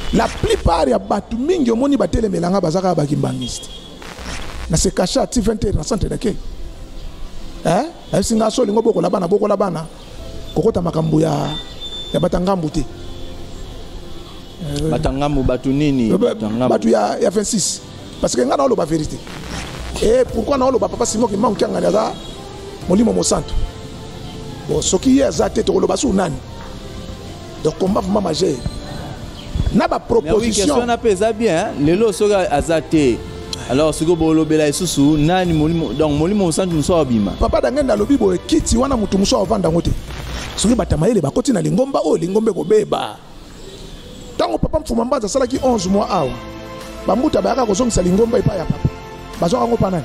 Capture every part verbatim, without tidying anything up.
La plupart ya batu mingi omoni batele melanga bazaka bakimbangiste. Na se cacha ti vingt heures na centre d'accueil. Hein? La singa so lingo boko labana boko labana. Kokota makambu ya ya batangambu te. Batangambu batu nini? Batu ya ya vingt-six. Parce que ngana oloba vérité. Et pourquoi na oloba papa Simon ki manki ngana za molimo mo santo. Bon soki ya za te to oloba su nani. Donc combat vraiment majeur. Na ba proposition. Mais oui, question na pesa bien, lelo soka azate. Alors ce que bolo bela isusu nani molimo donc molimo santu muso abima. Papa dangenda lobi bo ekiti wana mutu muso avanda ngote. Soki batamayele bakoti na lingomba o lingombe ko beba. Tango papa mfuma mbanza salaki onze mois awa. Bambuta bayaka kozongisa lingomba epa ya papa. Bazwa ngo panani.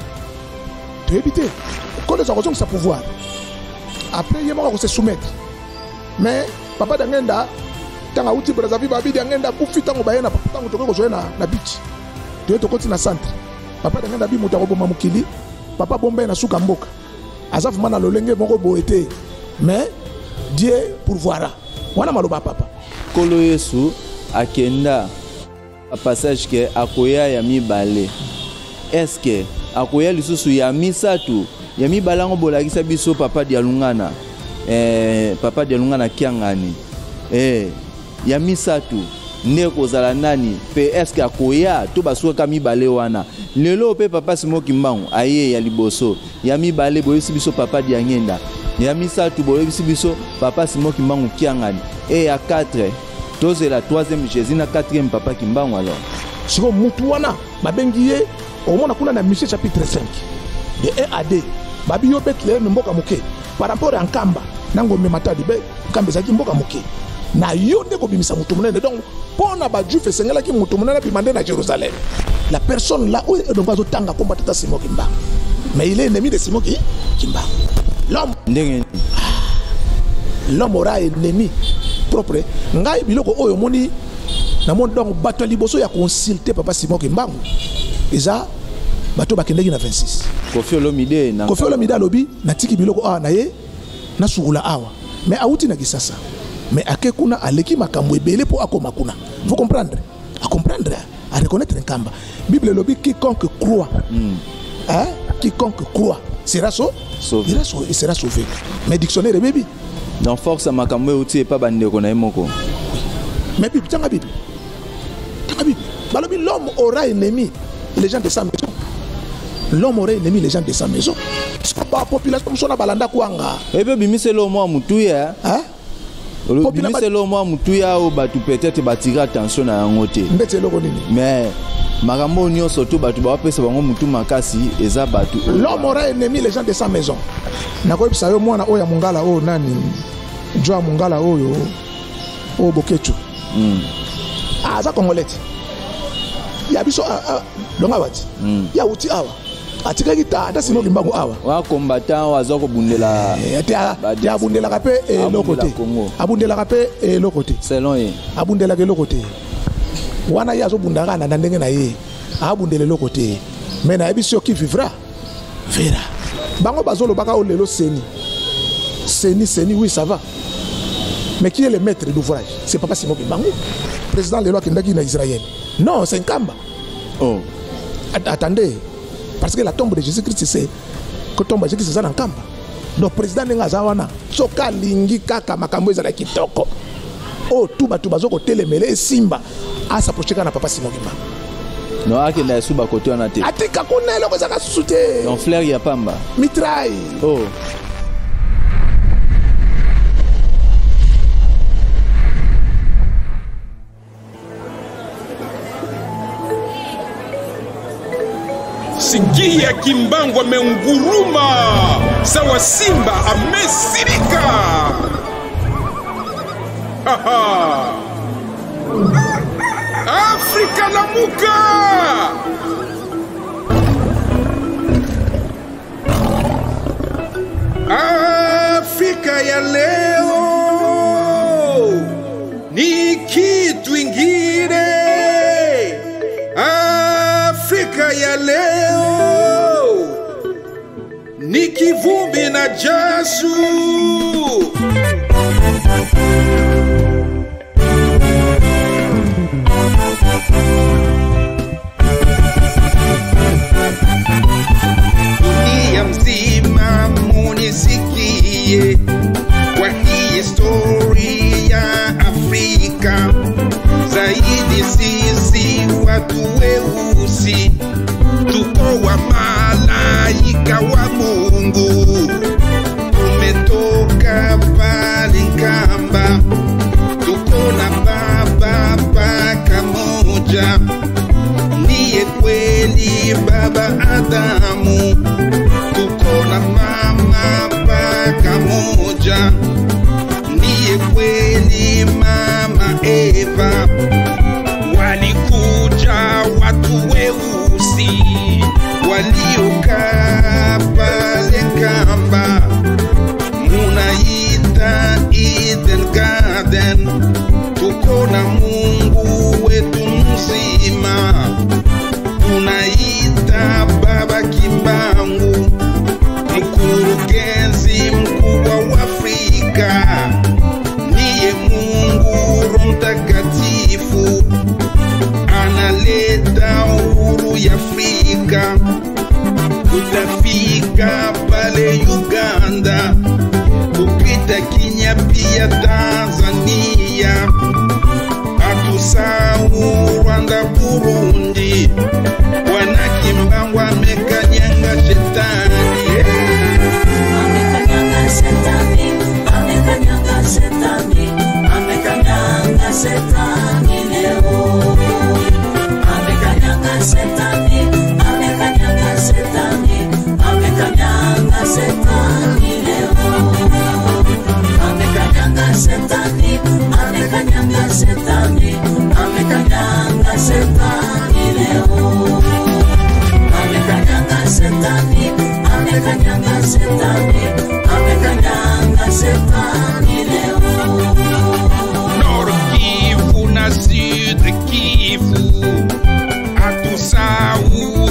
Tu éviter. Quand les gens sa pouvoir. Après yemo ko se soumettre. Mais papa dangenda tanga uti Brazzaville babidi angenda kufita ngo bayena papa tango toko ko na na beach. Tu to koti na centre. Papa dangenda bi muta ko boma mukili. Papa bomba na suka mboka. Azaf mana lolenge moko boete. Mais Dieu pourvoira. Wana maloba papa. Kolo Yesu akenda a passage que akoya ya mibale. Est-ce que akoya lisusu ya misatu ya mibalango bolakisa biso papa dialungana. Eh papa dialungana kiangani. Eh ya misatu ndeko zala nani pe est-ce que akoya to basuka mibale wana. Lelo pe papa Simon Kimbangu aye ya liboso ya mibale boyisi biso papa diangenda. Ya misatu boyisi biso papa Simon Kimbangu kiangani. Et à quatre, c'est la troisième Jésus, na quatrième papa Kimbangu alors. Si vous mutuana, babengiye, au moins on a Michée chapitre cinq, de un à deux. Babi yo Bethléem mboka muke. Par rapport à Nkamba, nango memata dibe, Nkamba zaki mboka muke. Na yo ndeko bimisa mutu munene. Donc, pour na ba juif sengela ki mutu munene bimande na Jérusalem. La personne là où donc va tanga combattre ta Simon Kimbangu. Mais il est ennemi de Simon Kimbangu. L'homme, l'homme aura ennemi propre. Ngai biloko oyo moni na mon donc bato liboso ya consulter papa Simon Kimbangu. Eza bato bakendeki na vingt-six. Kofi Olomide na Kofi Olomide lobi na tiki biloko awa na ye na sugula awa. Mais auti na kisasa. Mais akekuna aleki makambo ebele po akoma kuna. Vous comprendre? À comprendre, à reconnaître Nkamba. Bible lobi quiconque croit. Mm. Hein? Quiconque croit sera sauvé. Il sera sauvé. Mais dictionnaire baby. Dans force à makamwe outi et pas bande qu'on a moko. Mais Bible, tiens la Bible. Tiens la Bible. Balobi l'homme aura ennemi les gens de sa maison. L'homme aura ennemi les gens de sa maison. La population comme ça balanda kuanga. Et puis bimi c'est l'homme à mutuya. Hein? Bimi c'est l'homme à mutuya ou batu peut-être batirer attention à ngote. Mbete loko nini. Mais makambo nyo surtout batu ba pesa bango mutu makasi eza batu. L'homme aura ennemi les gens de sa maison. Nakoyebi sayo mwana oya mungala o nani Joa mungala oyo o bokechu. Mm. Ah za kongoleti. Ya biso a longa wati. Mm. Ya uti awa. Atika kita ata Simon Kimbangu awa. Wa combattant wa zoko bundela. Ya ya bundela kape e lokote. Abundela kape e lokote. Selon ye. Abundela ke lokote. Wana ya zo bundaka na ndenge na ye. Abundele lokote. Mais na biso qui vivra verra. Bango bazolo baka olelo seni. Seni seni oui ça va. Mais qui est le maître d'ouvrage? C'est papa Simon Kimbangu. Président de loi qui ndaki na Israël. Non, c'est Nkamba. Oh. Attendez. Parce que la tombe de Jésus-Christ c'est que tombe de Jésus-Christ c'est dans Nkamba. Donc président nga zawana soka lingi kaka makambo ezala kitoko. Oh tout batu bazoko telemele simba asa procheka na papa Simon Kimbangu. Non, ake na suba kote on a te. Atika kunelo ko zaka sute. Non flair ya pamba. Mitraille. Oh. Sikia Kimbangu ameunguruma sawa simba amesirika. Haha. Afrika lamuka. Afrika ya leo ni kitu ingine. Afrika ya leo ni kivumbi na jasho. sisi watu weusi tuko wa malaika wa Mungu, tumetoka pale Nkamba, tuko na baba paka moja, niye kweli baba Adamu, tuko na mama paka moja, niye kweli mama Eva. Walikuja watu weusi waliokaa pale Nkamba, munaita Eden Garden, tuko na Mungu wetu mzima, tunaita Baba Kimbangu, mkurugenzi mkubwa wa Afrika, niye Mungu Roho Mtakatifu, analeta uhuru ya Afrika. Tutafika pale Uganda, kupita Kenya pia Tanzania, hatusahau Rwanda, Burundi, Wanakimbangu amekanyanga shetani. Amekanyanga shetani, amekanyanga shetani, amekanyanga shetani leo. Amekanyanga shetani, amekanyanga shetani, amekanyanga shetani leo. Amekanyanga shetani, amekanyanga shetani, amekanyanga shetani leo. Amekanyanga shetani, amekanyanga shetani, amekanyanga shetani leo. Nord Kivu na Sud Kivu, hatusahau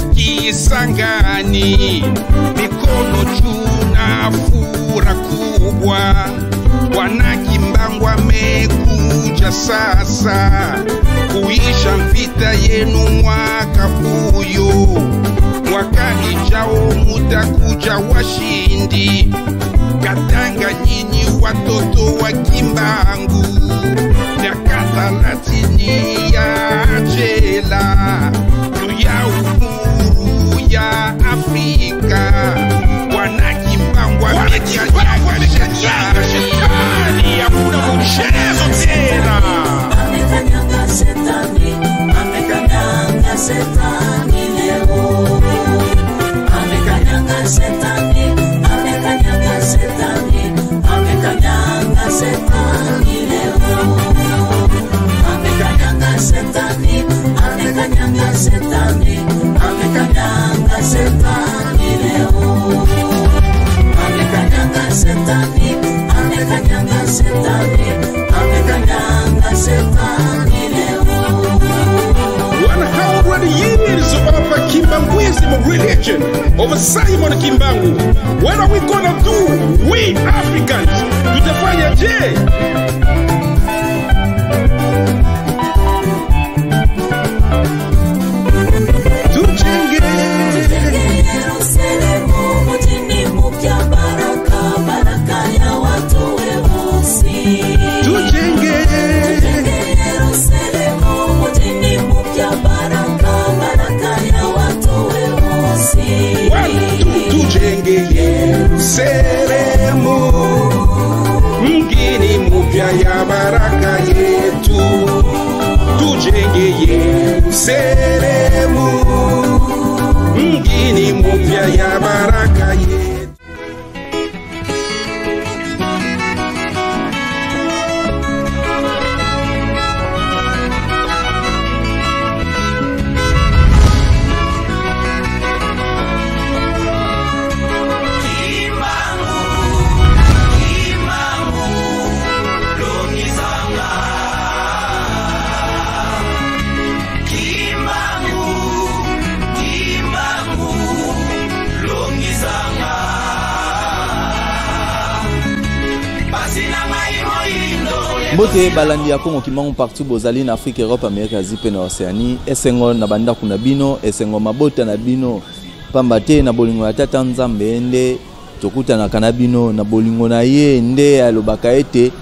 Kisangani, mikono juu na furaha kubwa. Wanakimbangu amekuja sasa kuisha vita yenu mwaka huyo, mwaka ijao mutakuja washindi. Katanga nyinyi watoto wa Kimbangu, miaka thelathini ya jela juu ya uhuru ya Afrika. Wanakimbangu wamekanyaga shetani, hakuna mchezo tena. Amekanyanga shetani, amekanyanga shetani leo. Amekanyanga shetani, amekanyanga shetani, amekanyanga shetani leo. Amekanyanga shetani, amekanyanga shetani, amekanyanga shetani leo. Amekanyanga shetani, amekanyanga shetani, amekanyanga shetani leo. one hundred years of Kimbanguism religion, of Simon Kimbangu. What are we gonna do? We Africans, tutafanya je? Seremo mgini mupya ya baraka yetu, tujenge Yerusalemu, mgini mupya ya baraka yetu. Mbote balandi ya Kongo Kimbangu partout bozali na Afrique, Europe, Amerika, Zipe na Oceanie. Esengo na banda kuna bino, esengo mabota na bino, pambate na bolingo ya tata Nzambe ende tokuta na kanabino na bolingo na ye nde alobaka ete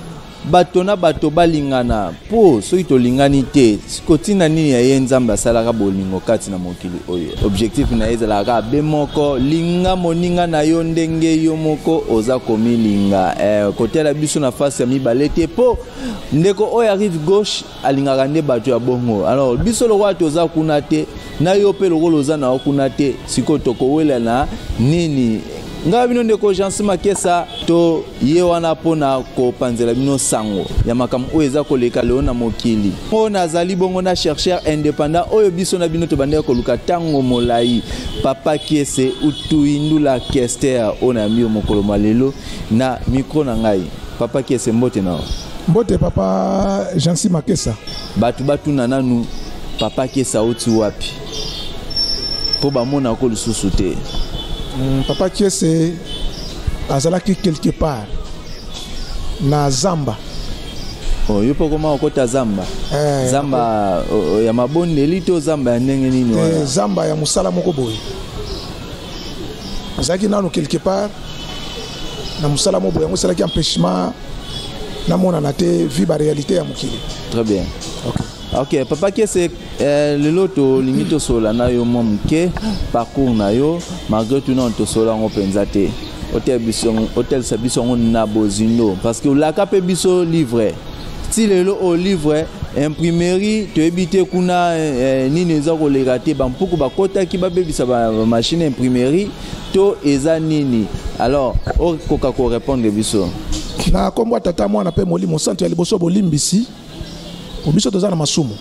bato na bato balingana po soki tolingani te kotina nini ya ye nzambe asalaka bolingo kati na mokili oyo objectif na ye ezalaka abe moko linga moninga na yo ndenge yo moko oza komilinga eh, kotela biso na fasi ya mibale te po ndeko oyo arrive gauche alingaka nde bato ya bongo alors biso lokola toza kuna te na yo mpe lokola oza na yo kuna te sikoyo tokowela na nini nga bino ndeko Jansi Makesa to ye wana pona kopanzela bino sango ya makambo oyo eza koleka leo na mokili po nazali bongo na chercheur indépendant oyo biso na bino tobandeka koluka tango molai Papa Kiese Utuindula Kester ona mio mokolo malelo na micro na ngai Papa Kiese mbote na mbote Papa Jansi Makesa batu batu na nanu Papa Kiese uti wapi po bamona ko lisusu te. Mm, Papa Kiese azalaki quelque part na Zamba. Oh, yupo koma okota Zamba. Eh, Zamba o, ya mabonde lito Zamba ya ndenge nini wala? Eh, Zamba ya musala moko boye. Azalaki nanu quelque part na musala moko boye, asalaki empêchement na mona na te viba réalité ya mokili. Très bien. OK. Ok, Papa Kiese eh, lelo to limito sola na yo momke parcours na yo malgré tout non to sola ngo penza te hotel biso hotel sa biso ngo na bozindo parce que la ka pe biso livre ti lelo au livre imprimerie to ebite kuna eh, nini za ko lega te ba mpuku ba kota ki ba bebisa ba machine imprimerie to eza nini alors o koka ko répondre biso na kombo tata mwana pe molimo centre ya liboso bolimbisi obiso toza na masumu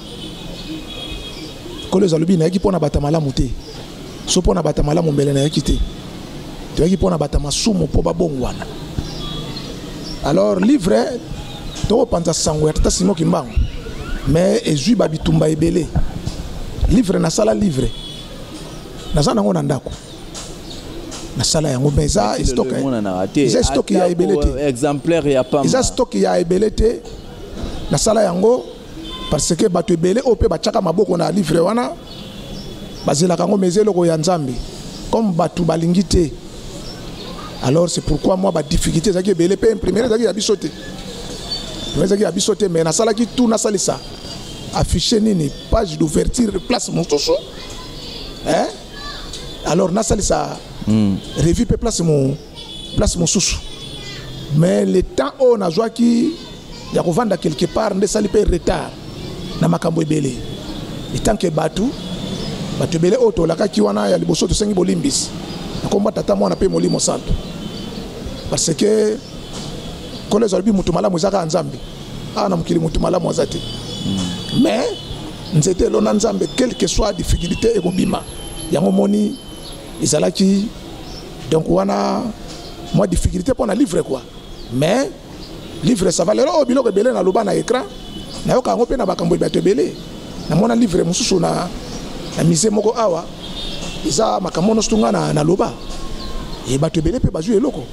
kolo ezalobi na yaki pona bata malamu te so pona bata malamu mbele na yaki te to yaki pona bata masumu po babongwana alors livre to panza sango ya tata Simon Kimbangu mais ezui babitumba ebele livre na sala livre na sana ngo na ndako na sala yango mais za stock za stock ya ebele te exemplaire ya pamba za stock ya ebele te na sala yango parce que bato ebele ope bachaka maboko na livre wana bazelaka ngo mezelo ko ya nzambe comme bato balingi te alors c'est pourquoi moi ba difficulté zaki ebele pe imprimer zaki ya bisote zaki ya bisote mais na sala ki tout na salisa afficher nini page d'ouverture place mon soso hein alors na salisa mm. revue pe place mon place mon soso mais le temps on a joie qui ya kovanda quelque part nde sali pe retard na makambo ebele tant que batu batu ebele oto laka ki wana ya liboso to sengi bolimbisi nakomba tata mwana pe molimo santo parce que kole zalbi mutu malamu zaka nzambe ana mukili mutu malamu azate mm. mais nzete lo na nzambe quelle que soit difficulté ekobima yango moni izalaki donc wana moi difficulté pour na livre quoi mais livre ça va lelo biloko ebele na loba na écran na yoka ngo pe na bakambo bato ebele na mona livre mususu na na mise moko awa isa makambo no stunga na na loba e bato ebele pe bazu eloko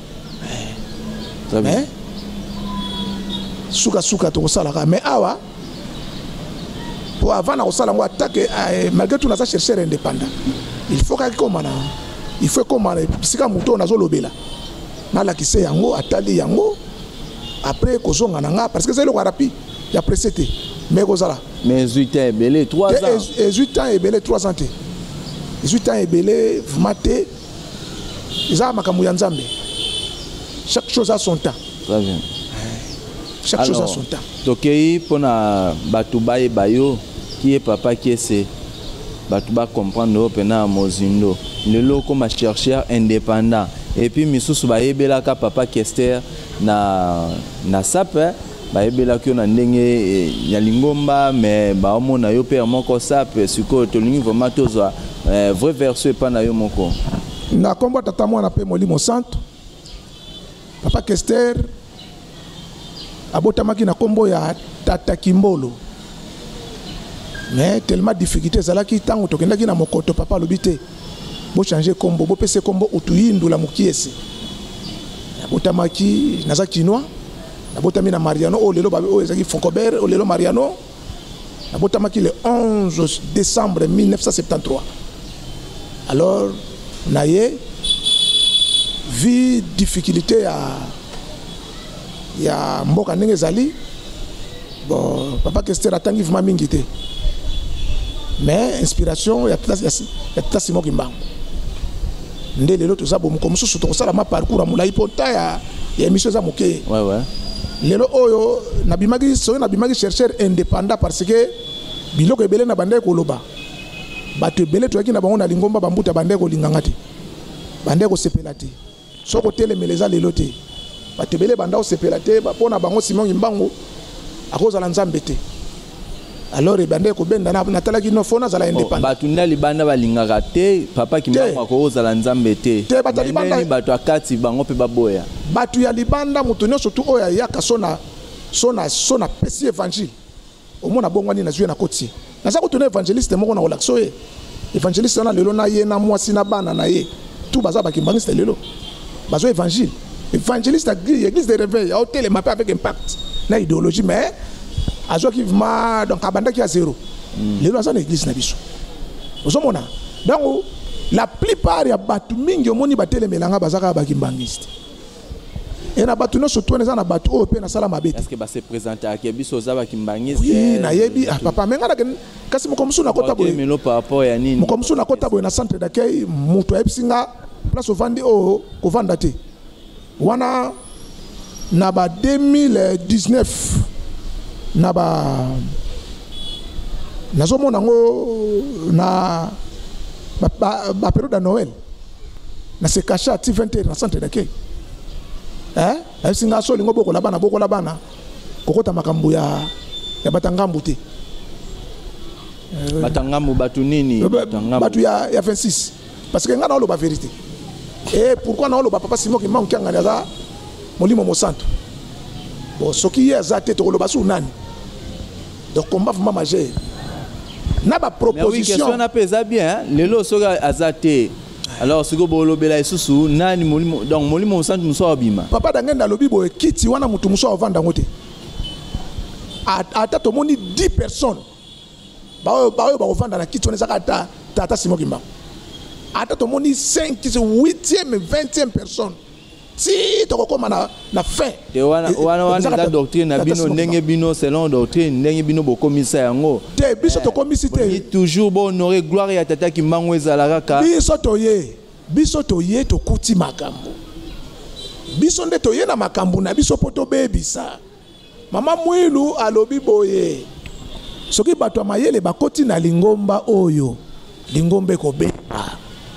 eh mais suka suka to sala ka mais awa pour avant na osala ngo attaque malgré tout na sa chercheur indépendant il faut ka komana il faut komana sika muto na zo lobela na la kise yango atali yango après kozonga nanga parce que c'est le rapi il y a précédé mais kozala mais huit ans belé trois ans et huit ans et belé trois ans huit ans et belé maté isa makambo ya nzambe chaque chose a son temps très bien chaque alors, chose a son temps tokei pona batu baye bayo qui est Papa Kiese batu ba comprendre pena mozindo lelo comme chercheur indépendant et puis misusu bayebela ka Papa Kester na na sape bayebela ki na ndenge ya lingomba mais baomona yo pe moko sape siko to lingi vraiment tozwa vrai verso pa na yo moko na kombo tata mwana pe molimo santo Papa Kester abotamaki na kombo ya Tata Kimbolo mais tellement difficulté zalaki tango tokendaki na mokoto papa lobité bo changer kombo bo pese kombo Utuindula Mukiese abotamaki naza chinois abotami na Mariano o lelo ba o ezaki Foncobert o lelo Mariano abotamaki le onze décembre mille neuf cent soixante-treize alors naye vi difficulté à ya mboka ndenge ezali bon papa Kester atangi vima mingi te mais inspiration ya tata Simon Kimbangu nde lelo toza bomuko mosusu tokosala ma parcours amulai po ta ya ya émission za moke ouais ouais lelo oyo nabimaki soyo nabimaki chercheur indépendant parce que biloko ebele na bande koloba bato ebele toyaki na bango na lingomba bambuta bande kolinganga te bande kosepela te soko telemeleza lelo te bato ebele banda kosepela te mpona bango Simon Kimbangu akozala nzambe te alors bande kobenda natalaki no fona zala indépendant bato nda libanda balingaka te papa Kimbangu akozala nzambe te te bato libanda bato akati bango pe baboya bato ya libanda moto nyonso tu oyo ayaka sona sona sona pesi évangile omona bongwani na zwi na koti naza kotuna évangéliste moko na kolakso ye évangéliste wana lelo na ye na mwasi na bana na ye tu baza bakimbangiste lelo bazo évangile évangéliste église de réveil aotelema mpe avec impact na idéologie mais azwaki vima donc abandaki à zéro lelo aza na église na biso ozomona donc la plupart ya bato mingi omoni batelemelanga bazaka bakimbangiste et na bato nyonso tu eza na bato oyo mpe nasala mabe te est-ce que base présente ake biso oza bakimbangiste oui nayebi papa menga na kasi moko mosusu nakota boye melo par rapport ya nini moko mosusu nakota boye na centre d'accueil moto ayebisi nga place ovandi oyo kovanda te wana na ba deux mille dix-neuf na ba nazomona ngo na ba, ba période ya Noël na se cacha ti vingt heures na centre d'accueil eh ayebisi nga so lingo bokola bana bokola bana kokota makambo ya ya batangambu te batangambu batu nini batu ya ya vingt-six parce que nga na oloba vérité et pourquoi na oloba papa Simon Kimbangu kianga za molimo mo centre bon soki ye za te to oloba su nani donc combat vraiment majeur na ba proposition mais oui question na pesa bien lelo soka azate alors siko bolobela isusu nani molimo donc molimo mo centre muso abima papa dangenda lobi bo kiti wana mutu muso avanda ngote ata to moni dix personnes ba ba ba ovanda na kiti wana zaka ta tata Simon Kimbangu ata to moni cinq huitième vingtième personne si to ko na na fin te wana wana wana doctrine na bino ndenge bino selon doctrine ndenge bino bo komisa yango te biso to komisi te toujours bo honorer gloire ya tata Kimbangu ezalaka ka biso to ye biso to ye to kuti makambo biso nde to ye na makambo na biso poto bebisa mama mwilu alobi boye soki bato mayele bakoti na lingomba oyo lingombe ko beba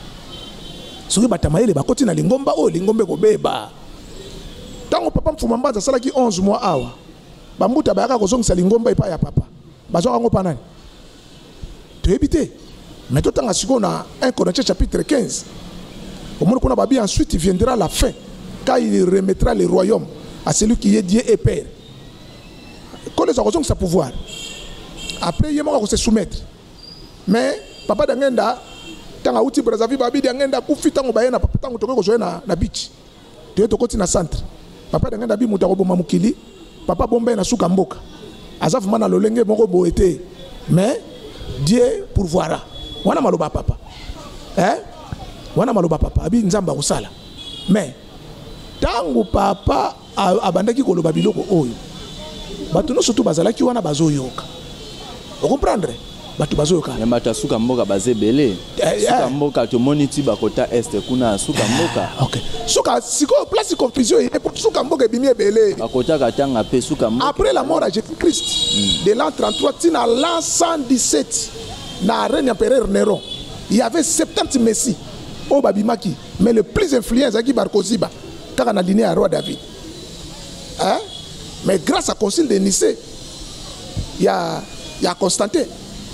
soki bato mayele bakoti na lingomba oyo lingombe ko beba tango papa mfuma mbanza salaki onze mois awa bambuta bayaka kozongisa lingomba epa ya papa bazwaka ngo panani toyebi te mais totanga sikoyo na un Corinthiens chapitre quinze omoni kuna babi ensuite viendra la fin quand il remettra le royaume à celui qui est Dieu et Père quand les gens sa pouvoir après yemo ko se soumettre mais papa dangenda tanga uti Brazzaville babi dangenda kufita ngo bayena papa tango toke ko joena na beach te to koti na centre papa dangenda bi muta ko boma mukili papa bomba na suka mboka azaf mana lolenge moko boete mais Dieu pourvoira wana maloba papa eh wana maloba papa abi nzamba kusala mais tango papa abandaki koloba biloko oyo bato nyonso tu bazalaki wana bazoyoka okomprendre bato bazoyoka ya bato asuka mboka bazebele suka mboka tomoni ti bakota este kuna suka mboka ok suka siko place confusion et pour suka mboka ebimi ebele bakota katanga pe suka mboka après la mort de Jésus-Christ mm. de l'an trente-trois tina l'an cent dix-sept na règne empereur Néron il y avait soixante-dix messies au babimaki mais le plus influent zaki Barkoziba kaka na lignée à roi David hein mais grâce à concile de Nicée il y a il y a Constantin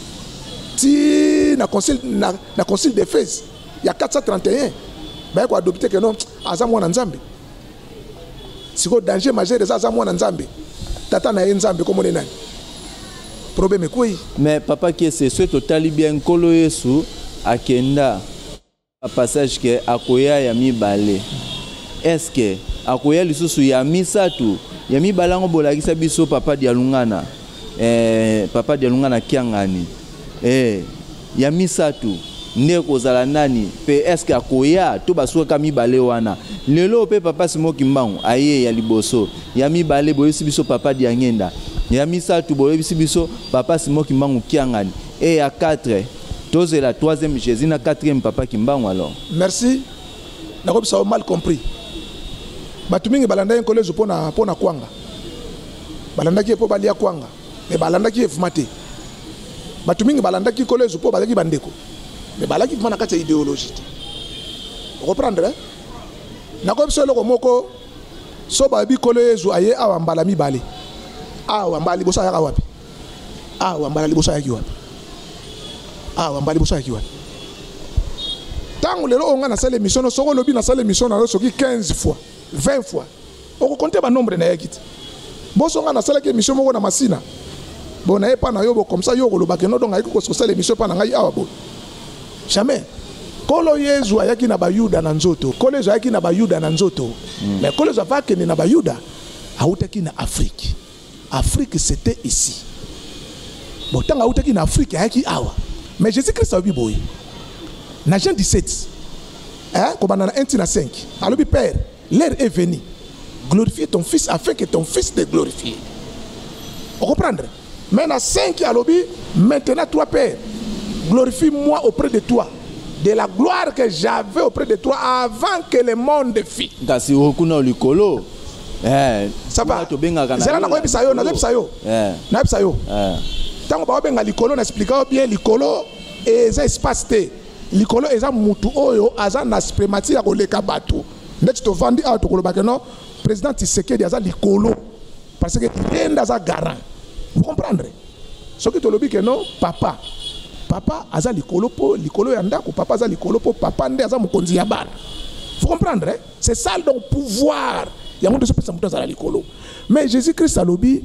si na concile na, na concile d'Éphèse il y a quatre cent trente et un ba ko adopter que non azamwa na nzambe siko danger majeur des azamwa na nzambe tata na nzambe comme on nani problème quoi mais papa qui c'est ce total bien kolo Yesu akenda a passage que akoya ya mibale est-ce que akoya lisusu ya misatu ya mibale ngo bolakisa biso papa dialungana eh papa dialungana kiangani eh ya misatu nde kozala nani pe eske akoya to basuka mibale wana lelo pe papa Simon Kimbangu aye ya liboso ya mibale boyesi biso papa Diangenda ya misatu boyesi biso papa Simon Kimbangu Kiangani et ya quatre toze la troisième Jésus na quatrième papa Kimbangu alors. Merci. Na ko bisa mal compris. Batu mingi balanda en collège pona pona kwanga. Balanda ki po balia kwanga. Me balanda ki efumate. Batu mingi balanda ki collège po balaki bandeko. Me balaki fumana kati idéologie. Vous comprendre? Na ko bisa loko moko so ba bi collège aye awa mbala mi bale. Awa mbali bosa ya wapi? Awa mbala libosa ya kiwapi? Awa mbali bosa ya kiwapi? Tango lelo on a salle émission no soko lobi na salle émission na soki quinze fois, vingt fois. On compte ba nombre na yakiti. Boso nga na salle émission moko na masina. Bon na pas na yo comme ça yo ko lobake no donc ayiko ko salle émission pa na ngai awa bo. Jamais. Kolo Yesu ayaki na bayuda na nzoto. Kolo Yesu ayaki na bayuda na nzoto. Mm. Mais kolo Yesu avake ni na bayuda hautaki na Afrique. Afrique c'était ici. Bon tant hautaki na Afrique ayaki awa. Mais Jésus-Christ a vu boy. Na Jean dix-sept, hein, comme on a un tina cinq. Alors, Père, l'heure est venue. Glorifie ton fils afin que ton fils te glorifie. On comprend? Maintenant, cinq, alors, maintenant, toi, Père, glorifie-moi auprès de toi. De la gloire que j'avais auprès de toi avant que le monde fît. Kasi okuna likolo. Eh, ça va. C'est là qu'on ça yo, na ça yo. Eh. Na ça yo. Eh. Tant qu'on va benga likolo, na expliquer bien likolo et ça espace té. Likolo eza mutu oyo aza na spématie ya koleka bato ndeti to vandi a to kolobaka no président Tshisekedi aza likolo parce que yenda aza garant. Vous comprendre? Ce que to lobi que non papa papa aza likolo po likolo ya ndako papa aza likolo po papa nde aza mokonzi ya bara. Vous comprendre? C'est ça donc pouvoir ya mutu se pesa mutu aza likolo. Mais Jésus-Christ a lobi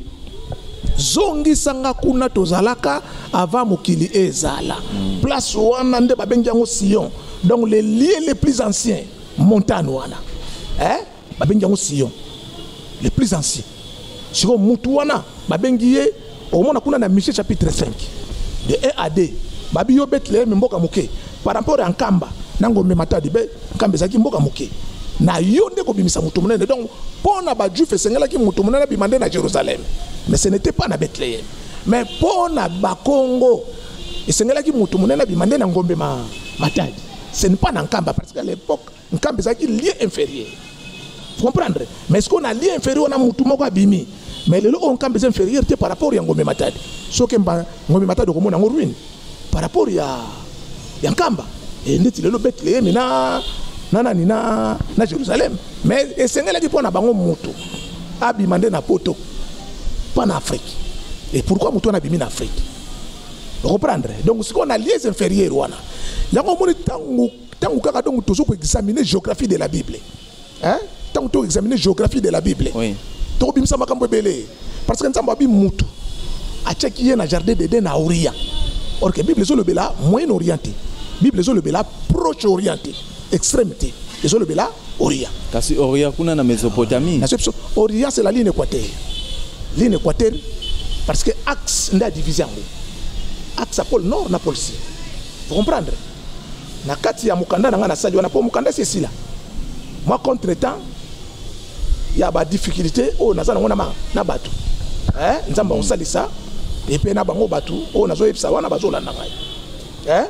zongi sanga kuna tozalaka avant mokili ezala mm. Place wana nde babengi yango Sion, donc les lieux les plus anciens montagne wana hein babengi yango Sion les plus anciens siko mutu wana babengi ye omona kuna na Michée chapitre cinq de un à deux babi yo Bethléem mboka moke par rapport à Nkamba nango mematadi be Nkamba zaki mboka moke na yo nde ko bimisa mutu munene donc pona ba juif esengela ki mutu munene bimande na Jérusalem. Mais ce n'était pas na Bethléem. Mais pour na Bakongo, et ce n'est pas qui moutou monena bimande na ngombe ma matadi. Ce n'est pas na Nkamba parce qu'à l'époque Nkamba c'est qui lien inférieur. Vous comprenez? Mais est-ce qu'on a lien inférieur na moutou moko bimi? Mais le on Nkamba c'est inférieur par rapport à ngombe matadi. So que ngombe matadi ko mona ruine par rapport ya ya Nkamba. Et ndeti le Bethléem na na na na na Jérusalem. Mais et ce n'est pas qui pour na bango moutou. Abimande na poto. Pas en Afrique. Et pourquoi nous avons mis en Afrique? Vous comprenez? Donc, ce qu'on a liés inférieurs, il y a un moment où nous avons examiné la géographie de la Bible. Hein? Tant que nous avons examiné la géographie de la Bible. Oui. Parce que nous avons vu Moutou. À Tchéquie, dans le jardin de Den à Orient. Or que la Bible est le Béla moyen orienté. La Bible est le Béla proche orienté. Extrémité. Et le Béla Orient. Parce que Orient, c'est la Mésopotamie. Orient, c'est la ligne équateur. Ligne équateur, parce que axe n'a divisé en deux. Axe à pôle nord, na pôle sud. Vous comprenez? Na kati ya mukanda na ngana sali, on a pas mukanda c'est ici là. Moi contre temps, il y a des difficultés. Oh, na zana ngona ma na batu. Hein? Nzamba on sali ça. Et puis na bango batu. Oh, na zo epsa wana bazo la ngai. Hein?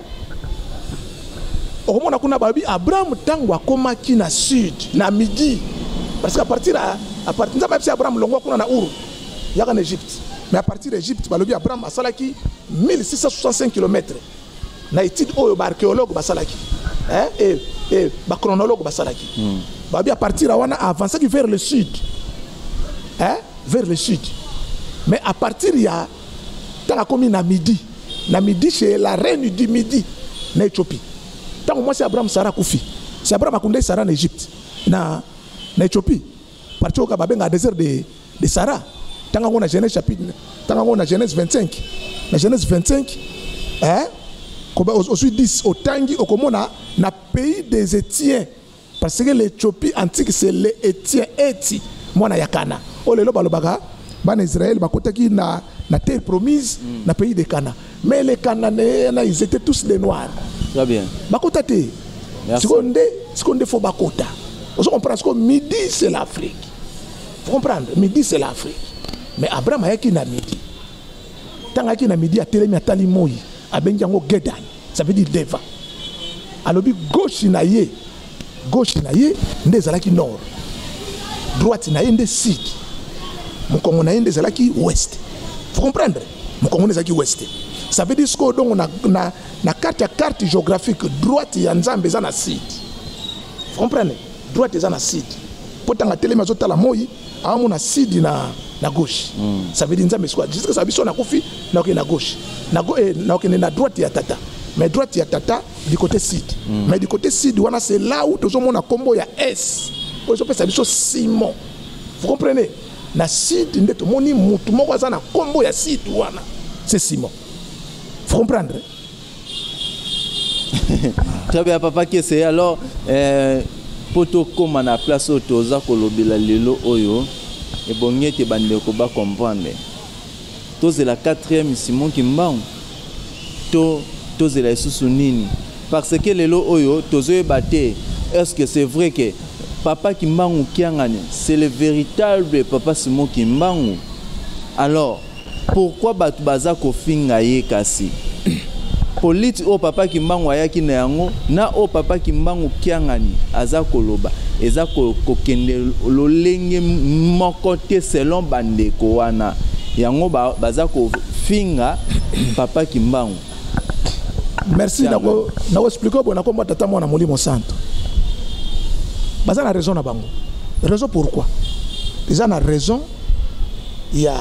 Okomona kuna babi Abraham tango akoma ki na sud, na midi. Parce qu'à partir à à partir nzamba epsa Abraham longwa kuna na uru. Il y a en Égypte. Mais à partir d'Égypte, Abraham a salaki mille six cent soixante-cinq kilomètres. Na étude au archéologue basalaki. Hein et et ba chronologue basalaki. Hmm. À partir de wana avancer vers le sud. Hein vers le sud. Mais à partir il y a tant comme na midi. Na midi chez la reine du midi na Éthiopie. Tant moi c'est Abraham Sarah Koufi. C'est Abraham akunde Sarah en Égypte. Na na Éthiopie. Parti au Kababenga désert de de Sarah. Tant qu'on a Genèse chapitre, tant qu'on a Genèse vingt-cinq, la Genèse vingt-cinq, hein, aussi dix au Tangi, au Komona, na pays des Étiens, parce que l'Éthiopie antique c'est les Étiens, Éti, moi na Yakana. Oh le balobaga, ban Israël, ba kotaki na na terre promise, na pays de Cana. Mais les Cananéens, ils étaient tous des Noirs. Très bien. Bakota te. Merci. Seconde, seconde faut bakota. Vous comprenez que midi c'est l'Afrique. Vous comprenez? Midi c'est l'Afrique. Mais Abraham a qui na midi. Tant a qui na midi a telemi atali moi, a benjango gedan. Ça veut dire deva. Alobi gauche na ye. Gauche na ye nde zalaki nord. Droite na ye nde sud. Mon Congo na ye nde zalaki ouest. Vous comprenez? Mon Congo nde zalaki ouest. Ça veut dire que donc na na na carte carte géographique droite ya Nzambe za na sud. Vous comprenez? Droite za na sud. Potanga telemi azotala moi, amo na sud na na gauche. Mm. Ça veut dire Nzambe soit jusque ça biso na kofi na na gauche. Na go eh, na na droite ya tata. Mais droite ya tata du côté sud. Mm. Mais du côté sud wana c'est là où tout le monde a combo ya S. Pour ça ça biso Simon. Vous comprenez? Na sud nde to moni mutu moko za na combo ya sud wana. C'est Simon. Vous comprenez? Très bien, papa, qui c'est alors euh, pour tout comme à place où tu as kolobela lelo oyo et bon y était bandé ko ba comprendre. To c'est la quatrième Simon Kimbangu. To to c'est la susunini parce que lelo oyo tozo baté. Est-ce que c'est vrai que papa Kimbangu Kiangani c'est le véritable papa Simon Kimbangu? Alors pourquoi batu baza ko finga ye kasi? Politi o papa Kimbangu ayaki na yango na o papa Kimbangu Kiangani aza koloba eza ko kokende lolenge moko te selon bandeko wana yango baza ko finga papa Kimbangu. Merci nako nako expliquer bon nako tata mwana molimo santo. Baza na raison na bango. Raison pourquoi? Ils ont na raison il y a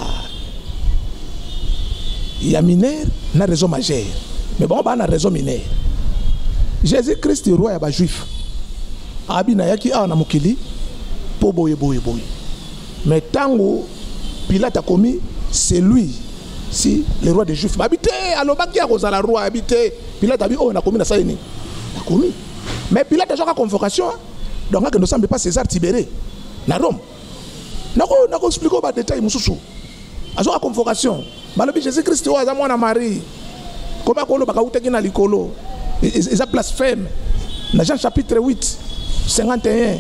il y a mineur na raison majeure. Mais bon, on a raison mineure. Jésus-Christ est roi ya ba juif. Abina yaki a na mukili po boye boye boye. Mais tango Pilate a commis, c'est lui, si le roi des juifs. Habité, alobaki a kozala roi habité. Pilate a dit oh on a commis na ça ni. A commis. Mais Pilate a joué convocation. Donc que nous sommes pas César Tibéré na Rome. Nako nako expliquer ba détail mususu. A joué convocation. Balobi Jésus-Christ o aza mwana Marie. Comment on va utaki na likolo? Ils ont blasphème. Dans Jean chapitre huit, cinquante et un.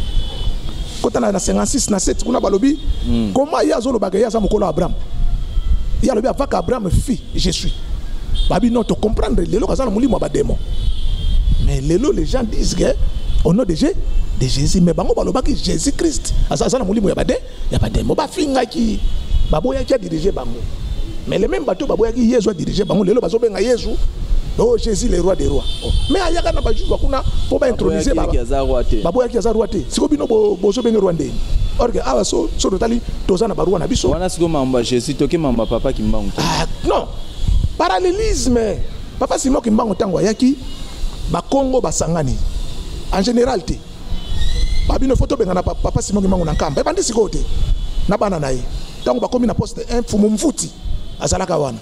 Quand on a cinquante-six, na sept, on a balobi. Comment il y a zolo bagaya za mukolo Abraham? Il y a le bien avec Abraham fit, je suis. Babi non te comprendre les lois dans mulimo ba démon. Mais les lois les gens disent que au nom de Jésus, de Jésus mais bango baloba ki Jésus Christ. Asa za mulimo ya ba dé, ya ba démon ba finga ki baboya ki diriger bango. Mais les mêmes bateaux, qui Jésus a dirigé, Jésus, oh Jésus le roi des rois. Mais il y a un juif pour pas introniser Baba. Baba qui a roité. Si vous avez besoin de Rwandais. Or que ah so so totally tozana barua na biso. Wana siko mamba Jésus toke mamba papa Kimbangu. Ah non. Parallélisme. Papa Simon Kimbangu tango yaki ba Congo basangani. En général té. Babi no photo benga na papa Simon Kimbangu na kamba. Bandi siko té. Na bana na ye. Tango ba komi na poste un fumu mfuti. Azalaka wana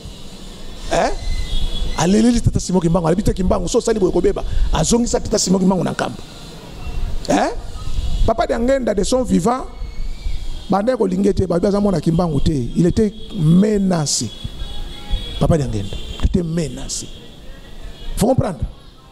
eh aleleli tata Simon Kimbangu alibita Kimbangu so sali boye kobeba azongisa tata Simon Kimbangu na kamba eh papa de ngenda de son vivant bande ko lingete ba baza mona Kimbangu te il était menacé papa de ngenda était menacé faut comprendre